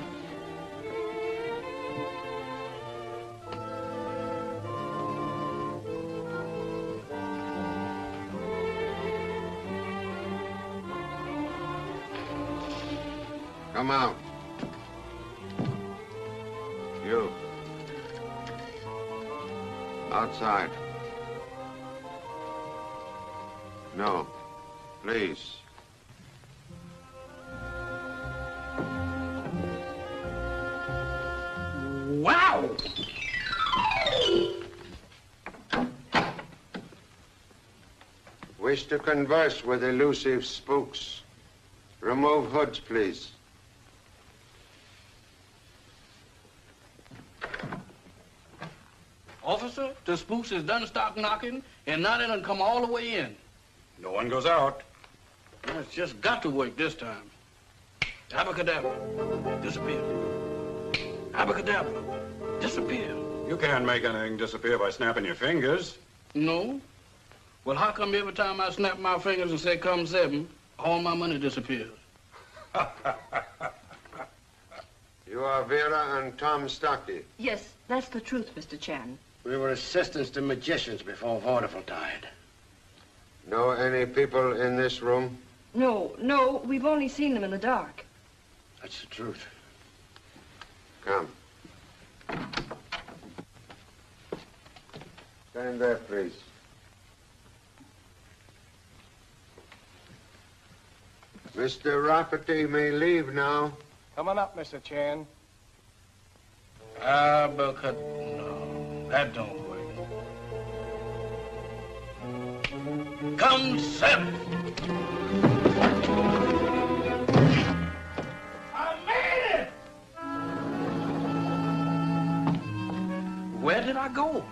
Come out. You. Outside. No. Please. Wow! Wish to converse with elusive spooks. Remove hoods, please. Officer, the spooks is done stop knocking, and now they done come all the way in. No one goes out. Well, it's just got to work this time. Abracadabra, disappear. Abracadabra, disappear. You can't make anything disappear by snapping your fingers. No? Well, how come every time I snap my fingers and say come seven, all my money disappears? You are Vera and Tom Stocky. Yes, that's the truth, Mister Chan. We were assistants to magicians before Vaudeville died. Know any people in this room? No, no, we've only seen them in the dark. That's the truth. Come. Stand there, please. Mister Rafferty may leave now. Come on up, Mister Chan. Abracad... No, that don't work. Come, seven. I made it! Where did I go?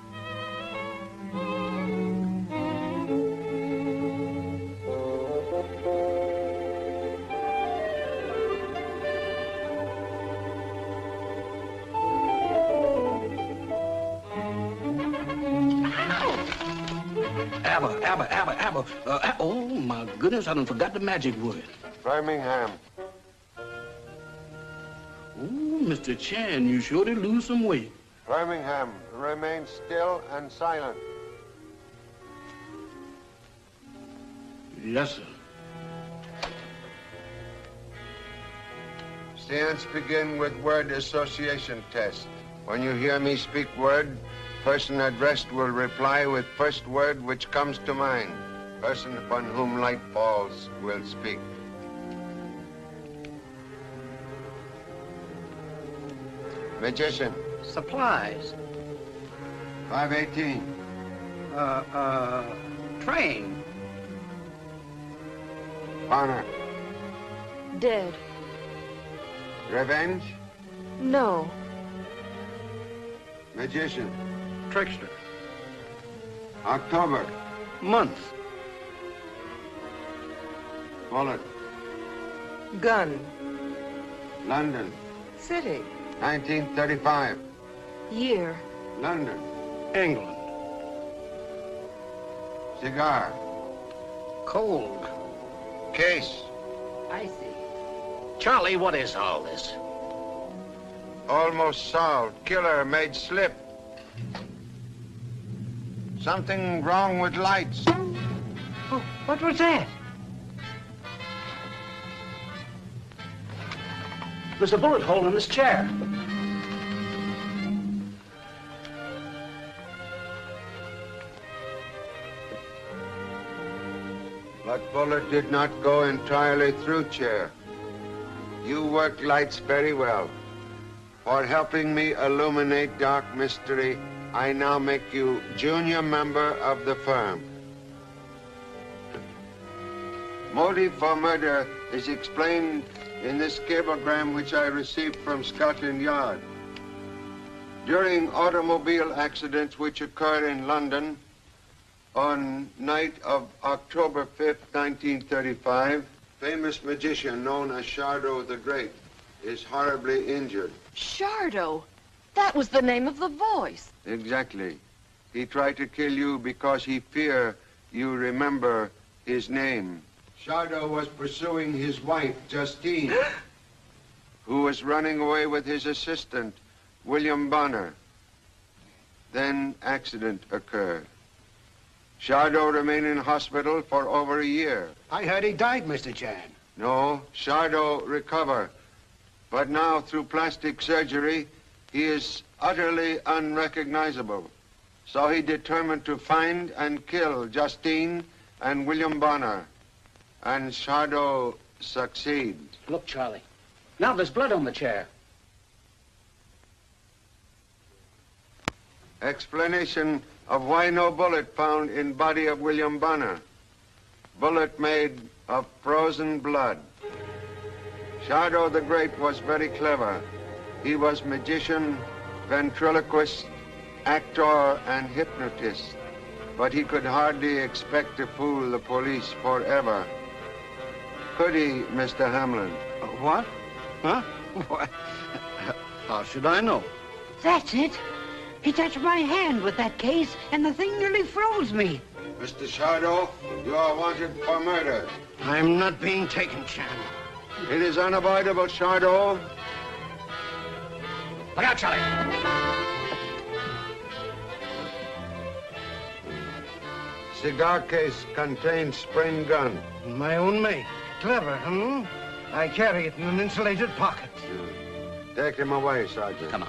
Abba, Abba, Abba, Abba. Uh, a- oh, my goodness, I done forgot the magic word. Birmingham. Ooh, Mister Chan, you sure did lose some weight. Birmingham, remain still and silent. Yes, sir. Seance begin with word association test. When you hear me speak word, person addressed will reply with first word which comes to mind. Person upon whom light falls will speak. Magician. Supplies. five eighteen. Uh, uh, train. Honor. Dead. Revenge. No. Magician. Trickster. October. Month. Bullet. Gun. London. City. nineteen thirty-five. Year. London. England. Cigar. Cold. Case. Icy. Charlie, what is all this? Almost solved. Killer made slip. Something wrong with lights. Oh, what was that? There's a bullet hole in this chair. But bullet did not go entirely through chair. You worked lights very well. For helping me illuminate dark mystery, I now make you junior member of the firm. Motive for murder is explained in this cablegram which I received from Scotland Yard. During automobile accidents which occurred in London on night of October fifth, nineteen thirty-five, famous magician known as Shardo the Great is horribly injured. Shardo. That was the name of the voice. Exactly. He tried to kill you because he feared you remember his name. Shardo was pursuing his wife, Justine, who was running away with his assistant, William Bonner. Then accident occurred. Shardo remained in hospital for over a year. I heard he died, Mister Chan. No, Shardo recovered. But now, through plastic surgery, he is utterly unrecognizable. So he determined to find and kill Justine and William Bonner. And Shardo succeeds. Look, Charlie. Now there's blood on the chair. Explanation of why no bullet found in body of William Bonner. Bullet made of frozen blood. Shardo the Great was very clever. He was magician, ventriloquist, actor, and hypnotist. But he could hardly expect to fool the police forever. Could he, Mister Hamlin? Uh, what? Huh? What? How should I know? That's it. He touched my hand with that case, and the thing nearly froze me. Mister Shardo, you are wanted for murder. I'm not being taken, Chan. It is unavoidable, Shardo. Look out, Charlie. Cigar case contains spring gun. My own make. Clever, hmm? I carry it in an insulated pocket. Take him away, Sergeant. Come on.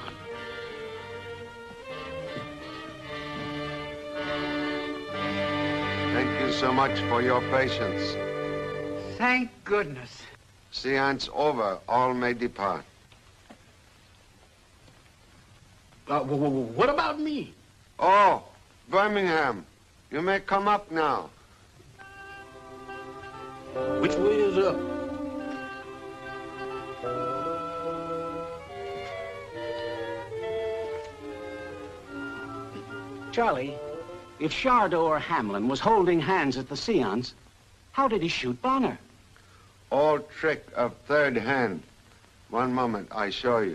Thank you so much for your patience. Thank goodness. Seance over. All may depart. Uh, w w what about me? Oh, Birmingham. You may come up now. Which way is up? Charlie, if Shardo or Hamlin was holding hands at the seance, how did he shoot Bonner? All trick of third hand. One moment, I show you.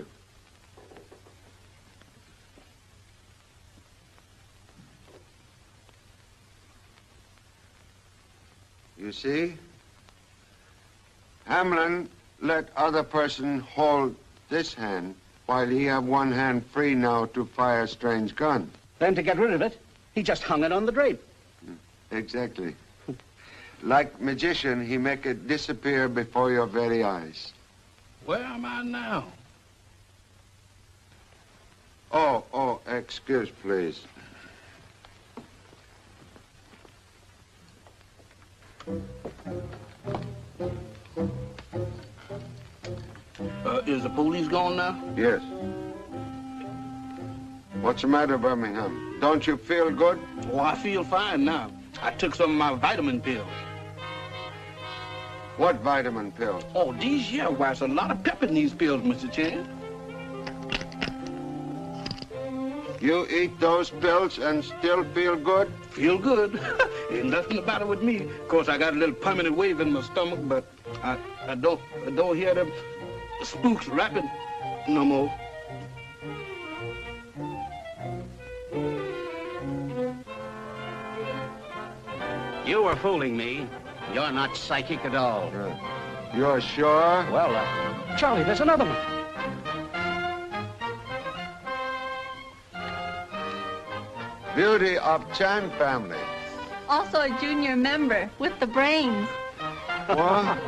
You see? Hamlin let other person hold this hand while he have one hand free now to fire strange gun. Then to get rid of it, he just hung it on the drape. Exactly. Like magician, he make it disappear before your very eyes. Where am I now? Oh, oh, excuse, please. Uh, is the police gone now? Yes. What's the matter, Birmingham? Don't you feel good? Oh, I feel fine now. I took some of my vitamin pills. What vitamin pills? Oh, these here, why, there's a lot of pep in these pills, Mister Chan. You eat those pills and still feel good? Feel good. Ain't nothing the matter with me. Of course, I got a little permanent wave in my stomach, but I, I don't, I don't hear them spooks rapping no more. You were fooling me. You're not psychic at all. Yeah. You're sure? Well, uh, Charlie, there's another one. Beauty of Chan family. Also a junior member with the brains. What?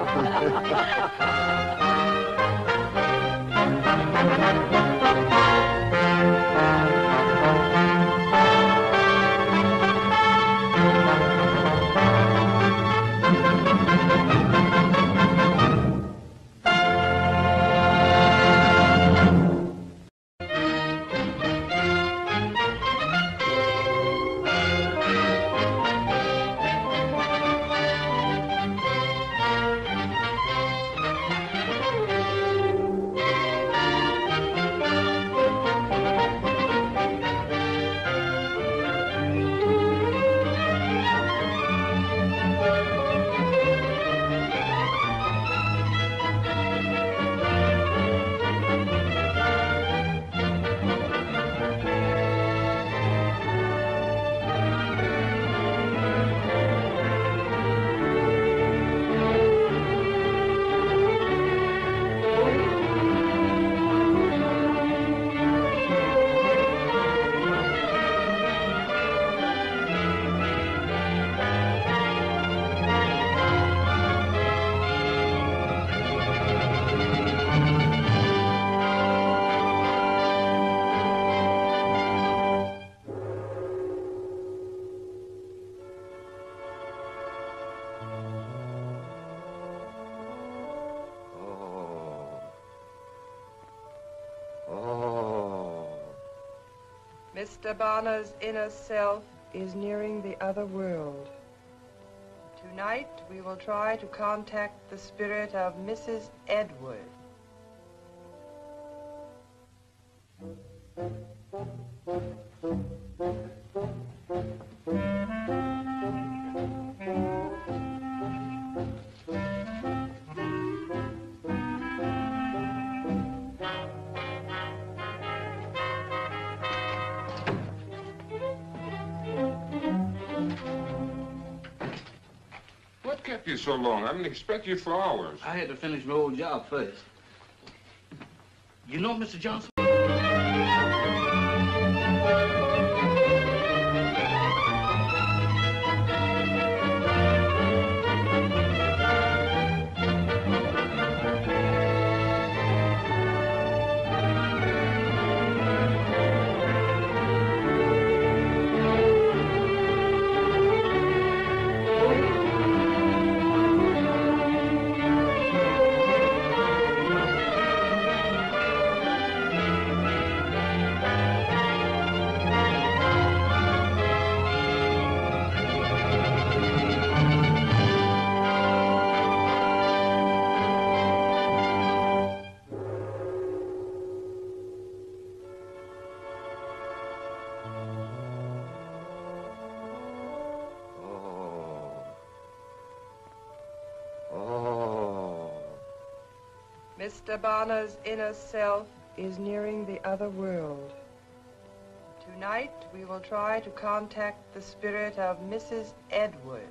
Mister Bonner's inner self is nearing the other world. Tonight, we will try to contact the spirit of Missus Edward. What kept you so long? I didn't expect you for hours. I had to finish my old job first. You know, Mister Johnson? Mister Bonner's inner self is nearing the other world. Tonight, we will try to contact the spirit of Missus Edward.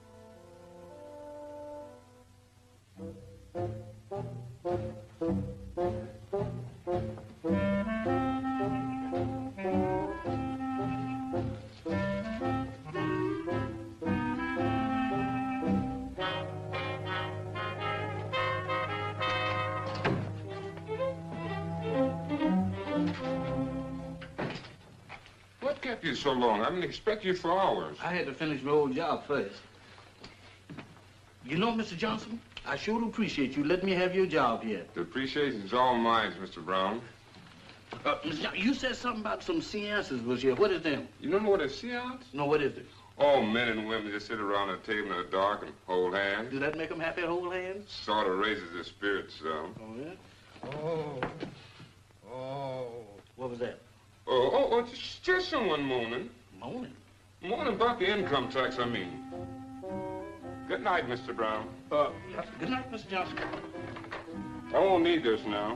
What kept you so long? I didn't expect you for hours. I had to finish my old job first. You know, Mister Johnson, I sure appreciate you letting me have your job here. The appreciation's all mine, Mister Brown. Uh, Mister Johnson, you said something about some seances was here. What is them? You don't know what a seance? No, what is it? All men and women just sit around a table in the dark and hold hands. Does that make them happy, hold hands? Sort of raises their spirits some. Oh, yeah? Oh. Oh. What was that? Oh, oh, oh, just, just someone moaning. Moaning? Moaning about the income tax, I mean. Good night, Mister Brown. Uh, good night, Mister Johnson. I won't need this now.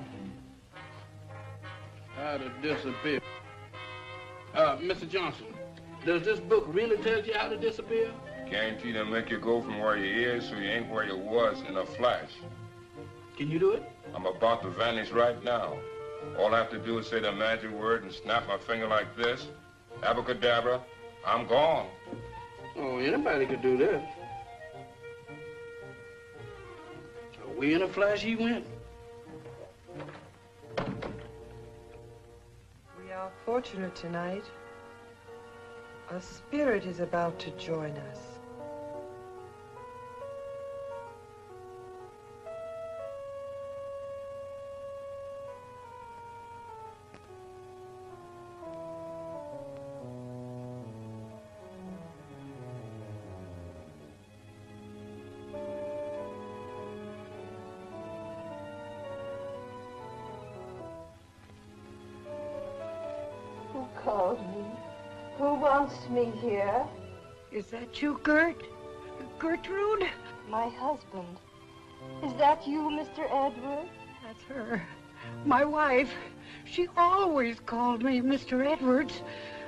How to disappear. Uh, Mister Johnson, does this book really tell you how to disappear? Guaranteed to make you go from where you is so you ain't where you was in a flash. Can you do it? I'm about to vanish right now. All I have to do is say the magic word and snap my finger like this. Abracadabra, I'm gone. Oh, anybody could do that. Away in a flash he went. We are fortunate tonight. A spirit is about to join us. Who called me? Who wants me here? Is that you, Gert? Gertrude? My husband. Is that you, Mister Edward? That's her. My wife. She always called me Mister Edwards.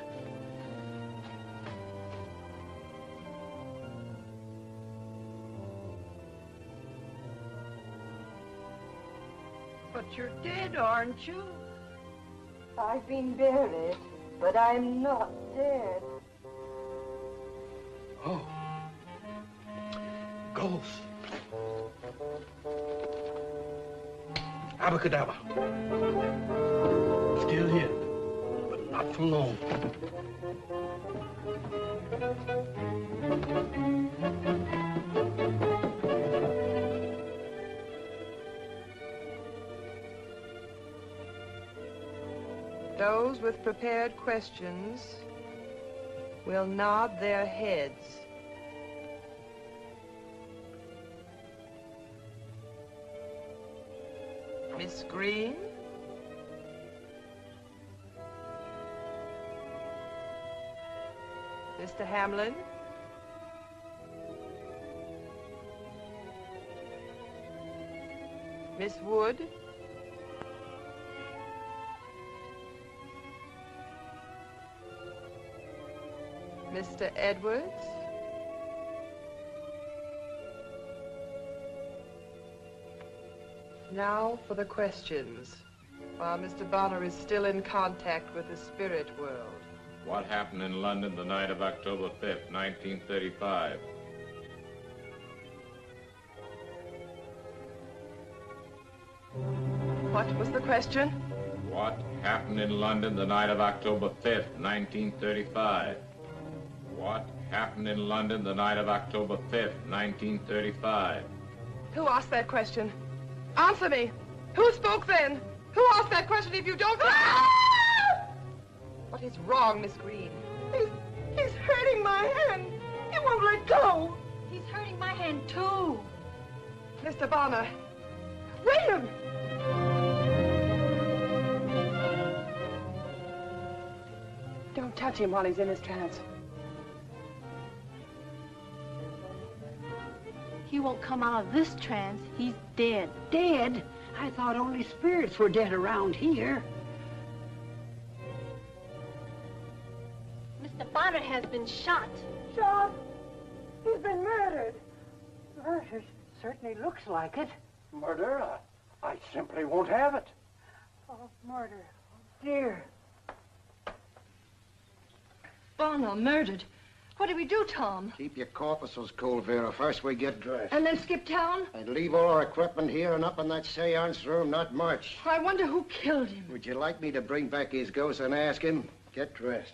But you're dead, aren't you? I've been buried, but I'm not dead. Oh. Ghost. Abracadabra. Still here, but not for long. Those with prepared questions will nod their heads. Miss Green? Mister Hamlin? Miss Wood? Mister Edwards? Now for the questions, while Mister Bonner is still in contact with the spirit world. What happened in London the night of October fifth, nineteen thirty-five? What was the question? What happened in London the night of October fifth, nineteen thirty-five? What happened in London the night of October fifth, nineteen thirty-five? Who asked that question? Answer me. Who spoke then? Who asked that question if you don't... What is wrong, Miss Green? He's, he's hurting my hand. He won't let go. He's hurting my hand, too. Mister Bonner. William! Don't touch him while he's in his trance. He won't come out of this trance. He's dead. Dead? I thought only spirits were dead around here. Mister Bonner has been shot. Shot? He's been murdered. Murdered? Certainly looks like it. Murder? I, I simply won't have it. Oh, murder. Oh, dear. Bonner murdered. What do we do, Tom? Keep your corpuscles cool, Vera. First we get dressed. And then skip town? And leave all our equipment here and up in that seance room, not much. I wonder who killed him. Would you like me to bring back his ghost and ask him? Get dressed.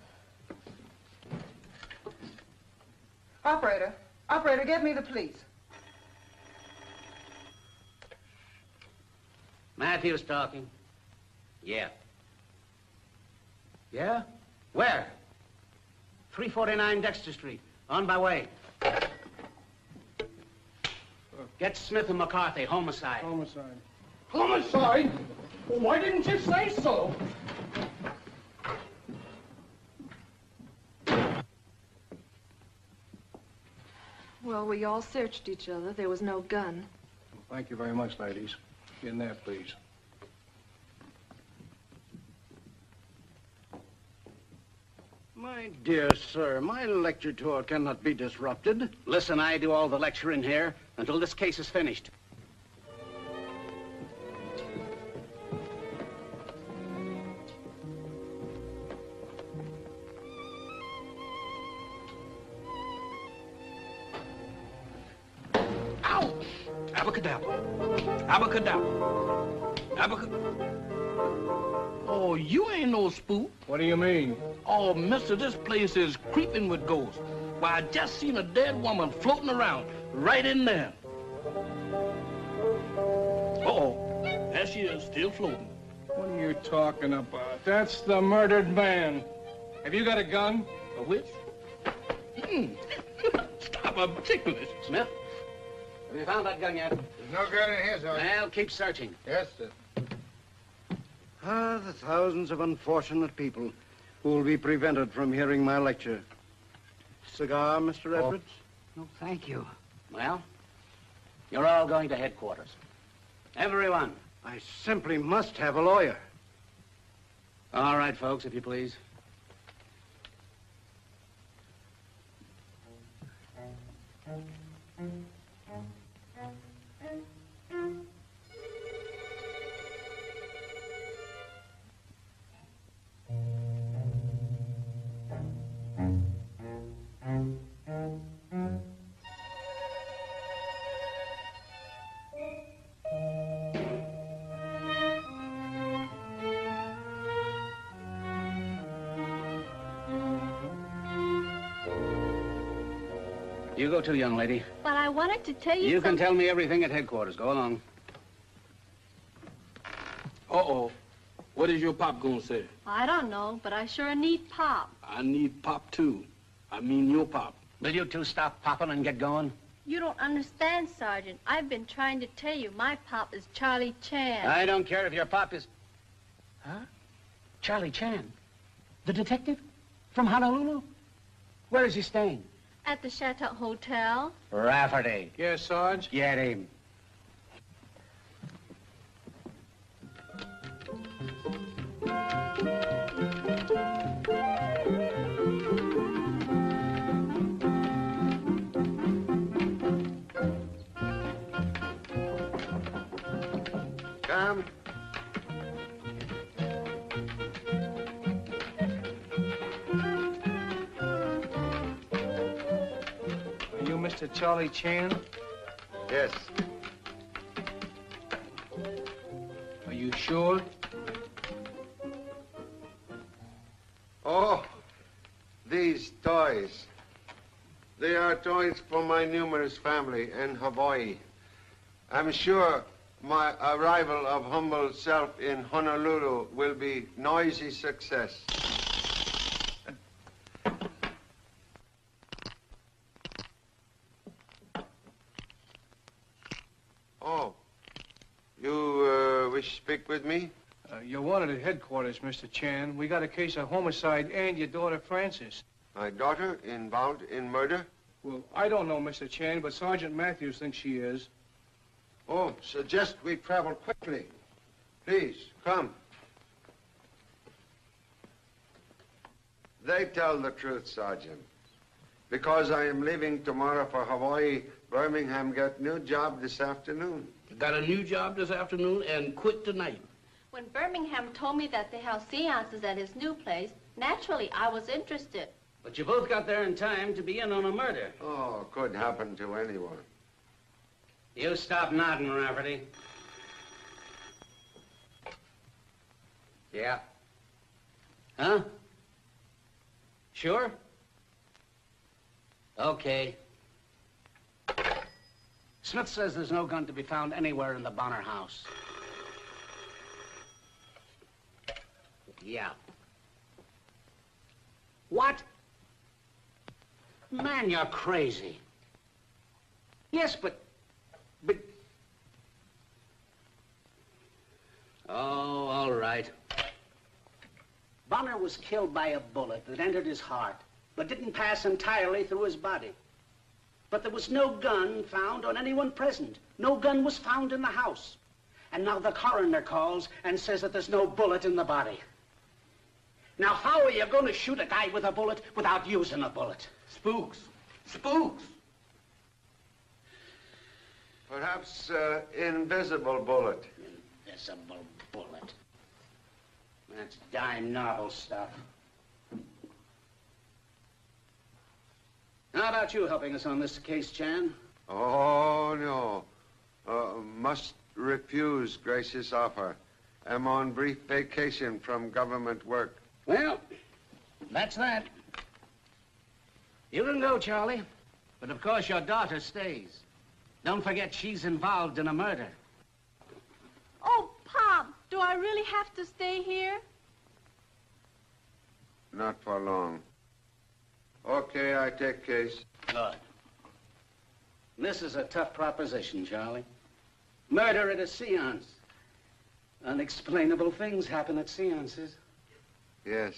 Operator. Operator, get me the police. Matthew's talking. Yeah. Yeah? Where? three forty-nine Dexter Street. On my way. Get Smith and McCarthy. Homicide. Homicide. Homicide? Well, why didn't you say so? Well, we all searched each other. There was no gun. Well, thank you very much, ladies. In there, please. My dear sir, my lecture tour cannot be disrupted. Listen, I do all the lecturing here until this case is finished. Ow! Abracadabra. Abracadabra. Abracadabra. Oh, you ain't no spook. What do you mean? Oh, mister, this place is creeping with ghosts. Why, I just seen a dead woman floating around right in there. Uh-oh, there she is, still floating. What are you talking about? That's the murdered man. Have you got a gun? A which? Mm. Stop, I'm ticklish. Smith, have you found that gun yet? There's no gun in here, Sergeant. Well, keep searching. Yes, sir. Ah, the thousands of unfortunate people who will be prevented from hearing my lecture. Cigar, Mister Oh. Edwards? No, thank you. Well, you're all going to headquarters. Everyone. I simply must have a lawyer. All right, folks, if you please. You go too, young lady. But I wanted to tell you You can some- tell me everything at headquarters. Go along. Uh-oh. What is your pop gonna say? I don't know, but I sure need Pop. I need pop, too. I mean your pop. Will you two stop popping and get going? You don't understand, Sergeant. I've been trying to tell you my Pop is Charlie Chan. I don't care if your pop is... Huh? Charlie Chan? The detective? From Honolulu? Where is he staying? At the Chateau Hotel. Rafferty. Yes, Sarge? Get him. Come. Are you Mister Charlie Chan? Yes. Are you sure? Oh, these toys. They are toys for my numerous family in Hawaii. I'm sure my arrival of humble self in Honolulu will be noisy success. Oh, you uh, wish to speak with me? Uh, you're wanted at headquarters, Mister Chan. We got a case of homicide and your daughter, Frances. My daughter involved in murder? Well, I don't know, Mister Chan, but Sergeant Matthews thinks she is. Oh, suggest we travel quickly. Please, come. They tell the truth, Sergeant. Because I am leaving tomorrow for Hawaii, Birmingham got new job this afternoon. Got a new job this afternoon and quit tonight. When Birmingham told me that they have seances at his new place, naturally I was interested. But you both got there in time to be in on a murder. Oh, could happen to anyone. You stop nodding, Rafferty. Yeah. Huh? Sure? Okay. Smith says there's no gun to be found anywhere in the Bonner house. Yeah. What? Man, you're crazy. Yes, but... but... Oh, all right. Bonner was killed by a bullet that entered his heart, but didn't pass entirely through his body. But there was no gun found on anyone present. No gun was found in the house. And now the coroner calls and says that there's no bullet in the body. Now, how are you going to shoot a guy with a bullet without using a bullet? Spooks. Spooks. Perhaps uh, invisible bullet. Invisible bullet. That's dime novel stuff. How about you helping us on this case, Chan? Oh, no. Uh, must refuse gracious offer. I'm on brief vacation from government work. Well, that's that. You can go, Charlie. But of course your daughter stays. Don't forget she's involved in a murder. Oh, Pop, do I really have to stay here? Not for long. Okay, I take case. Good. This is a tough proposition, Charlie. Murder at a seance. Unexplainable things happen at seances. Yes.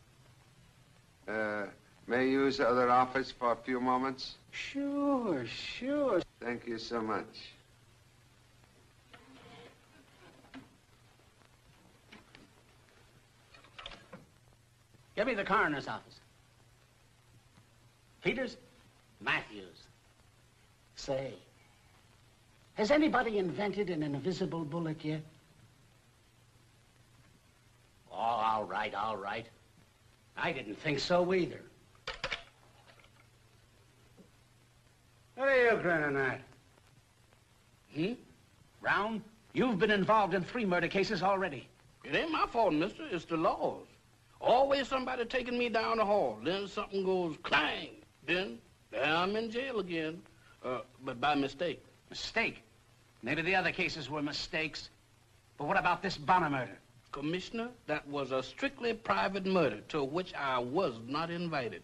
Uh, may I use the other office for a few moments? Sure, sure. Thank you so much. Give me the coroner's office. Peters? Matthews. Say, has anybody invented an invisible bullet yet? Oh, all right, all right. I didn't think so either. What are you grinning at? Hmm? Brown, you've been involved in three murder cases already. It ain't my fault, mister. It's the law's. Always somebody taking me down the hall. Then something goes clang. Then there I'm in jail again. Uh, but by mistake. Mistake? Maybe the other cases were mistakes. But what about this Bonner murder? Commissioner, that was a strictly private murder to which I was not invited.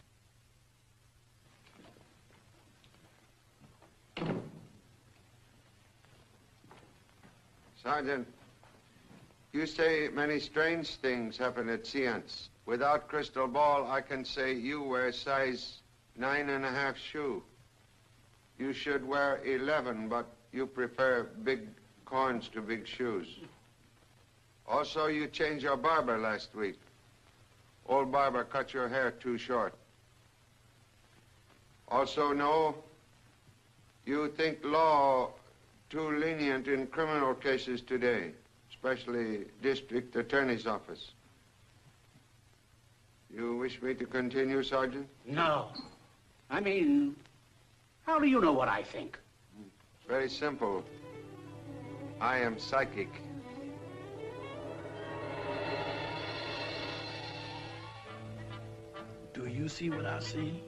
Sergeant, you say many strange things happen at seance. Without crystal ball, I can say you wear size nine and a half shoe. You should wear eleven, but you prefer big corns to big shoes. Also, you changed your barber last week. Old barber cut your hair too short. Also, no, you think law too lenient in criminal cases today, especially district attorney's office. You wish me to continue, Sergeant? No. I mean, how do you know what I think? It's very simple. I am psychic. Do you see what I see?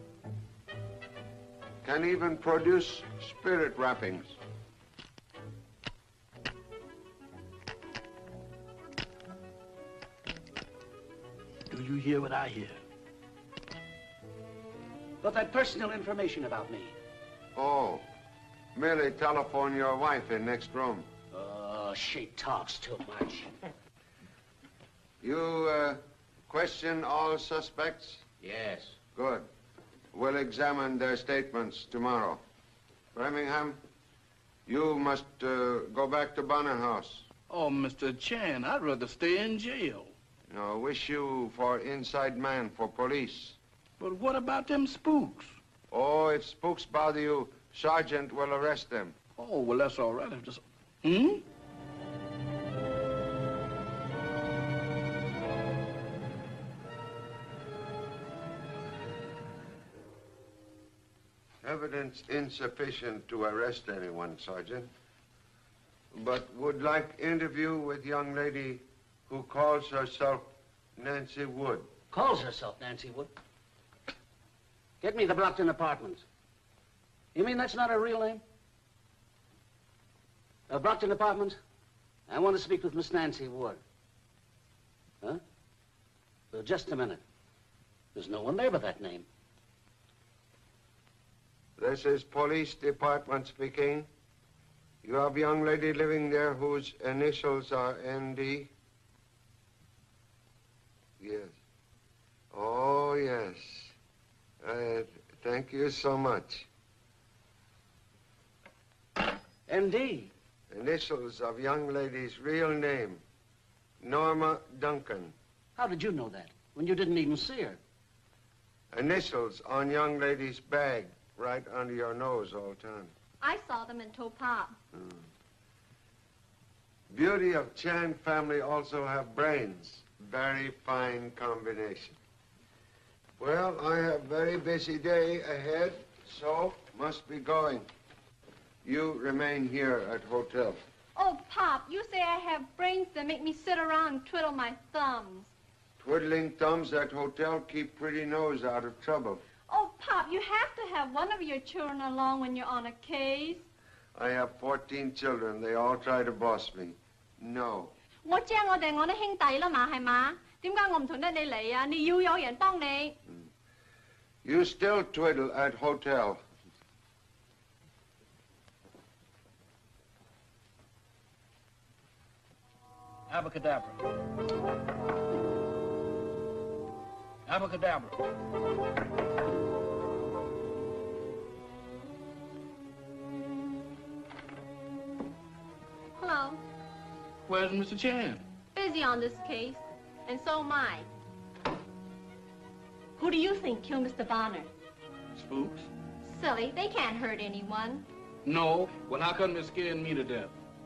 Can even produce spirit rappings. Do you hear what I hear? But that personal information about me. Oh, merely telephone your wife in next room. Oh, she talks too much. You, uh, question all suspects? Yes. Good. We'll examine their statements tomorrow. Birmingham, You must uh, go back to Bonner House. Oh, Mister Chan, I'd rather stay in jail. No, wish you for inside man for police. But what about them spooks? Oh, if spooks bother you, Sergeant will arrest them. Oh, well, that's all right. If just... Hmm? Evidence insufficient to arrest anyone, Sergeant. But would like interview with young lady who calls herself Nancy Wood. Calls herself Nancy Wood? Get me the Brockton Apartments. You mean that's not her real name? Uh, Brockton Apartments? I want to speak with Miss Nancy Wood. Huh? Well, just a minute. There's no one there but that name. This is police department speaking. You have a young lady living there whose initials are N D? Yes. Oh, yes. Uh, thank you so much. N D? Initials of young lady's real name, Norma Duncan. How did you know that, when you didn't even see her? Initials on young lady's bag, right under your nose all the time. I saw them and told Pop. Hmm. Beauty of Chan family also have brains. Very fine combination. Well, I have very busy day ahead, so must be going. You remain here at hotel. Oh, Pop, you say I have brains that make me sit around and twiddle my thumbs. Twiddling thumbs at hotel keep pretty nose out of trouble. Oh, Pop, you have to have one of your children along when you're on a case. I have fourteen children. They all try to boss me. No. 我知我哋我啲兄弟啦嘛，係嘛？點解我唔同得你嚟啊？你要有人幫你。 You still twiddle at hotel. Abracadabra. Abracadabra. Hello. Where's Mister Chan? Busy on this case, and so am I. Who do you think killed Mister Bonner? Spooks? Silly, they can't hurt anyone. No. Well, how come they're scaring me to death?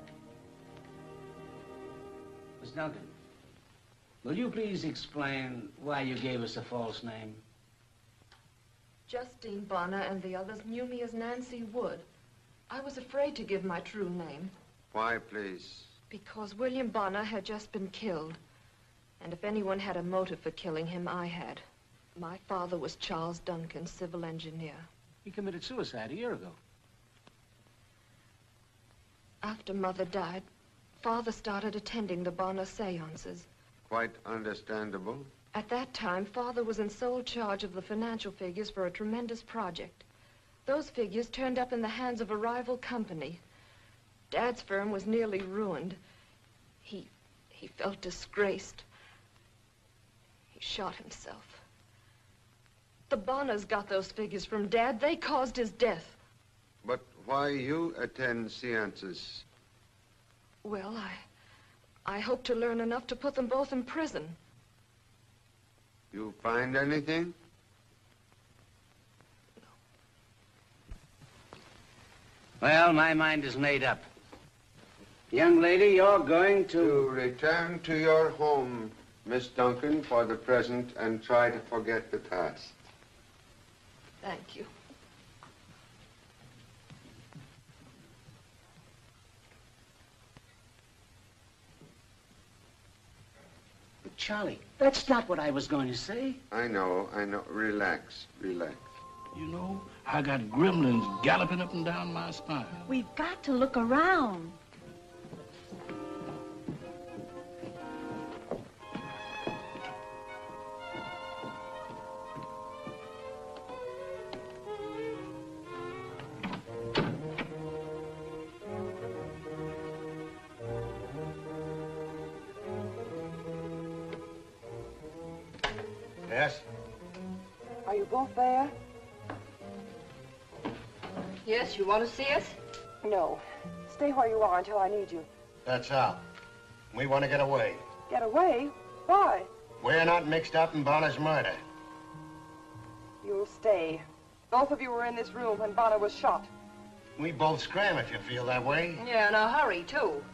Miss Duncan, will you please explain why you gave us a false name? Justine Bonner and the others knew me as Nancy Wood. I was afraid to give my true name. Why, please? Because William Bonner had just been killed. And if anyone had a motive for killing him, I had. My father was Charles Duncan, civil engineer. He committed suicide a year ago. After Mother died, Father started attending the Bonner seances. Quite understandable. At that time, Father was in sole charge of the financial figures for a tremendous project. Those figures turned up in the hands of a rival company. Dad's firm was nearly ruined. He, he felt disgraced. He shot himself. The Bonners got those figures from Dad. They caused his death. But why you attend seances? Well, I, I hope to learn enough to put them both in prison. You find anything? Well, my mind is made up. Young lady, you're going to... To return to your home, Miss Duncan, for the present, and try to forget the past. Thank you. But Charlie, that's not what I was going to say. I know, I know. Relax, relax. You know, I got gremlins galloping up and down my spine. We've got to look around. Yes? Are you both there? Yes, you want to see us? No. Stay where you are until I need you. That's all. We want to get away. Get away? Why? We're not mixed up in Bonner's murder. You'll stay. Both of you were in this room when Bonner was shot. We both scram if you feel that way. Yeah, in a hurry, too.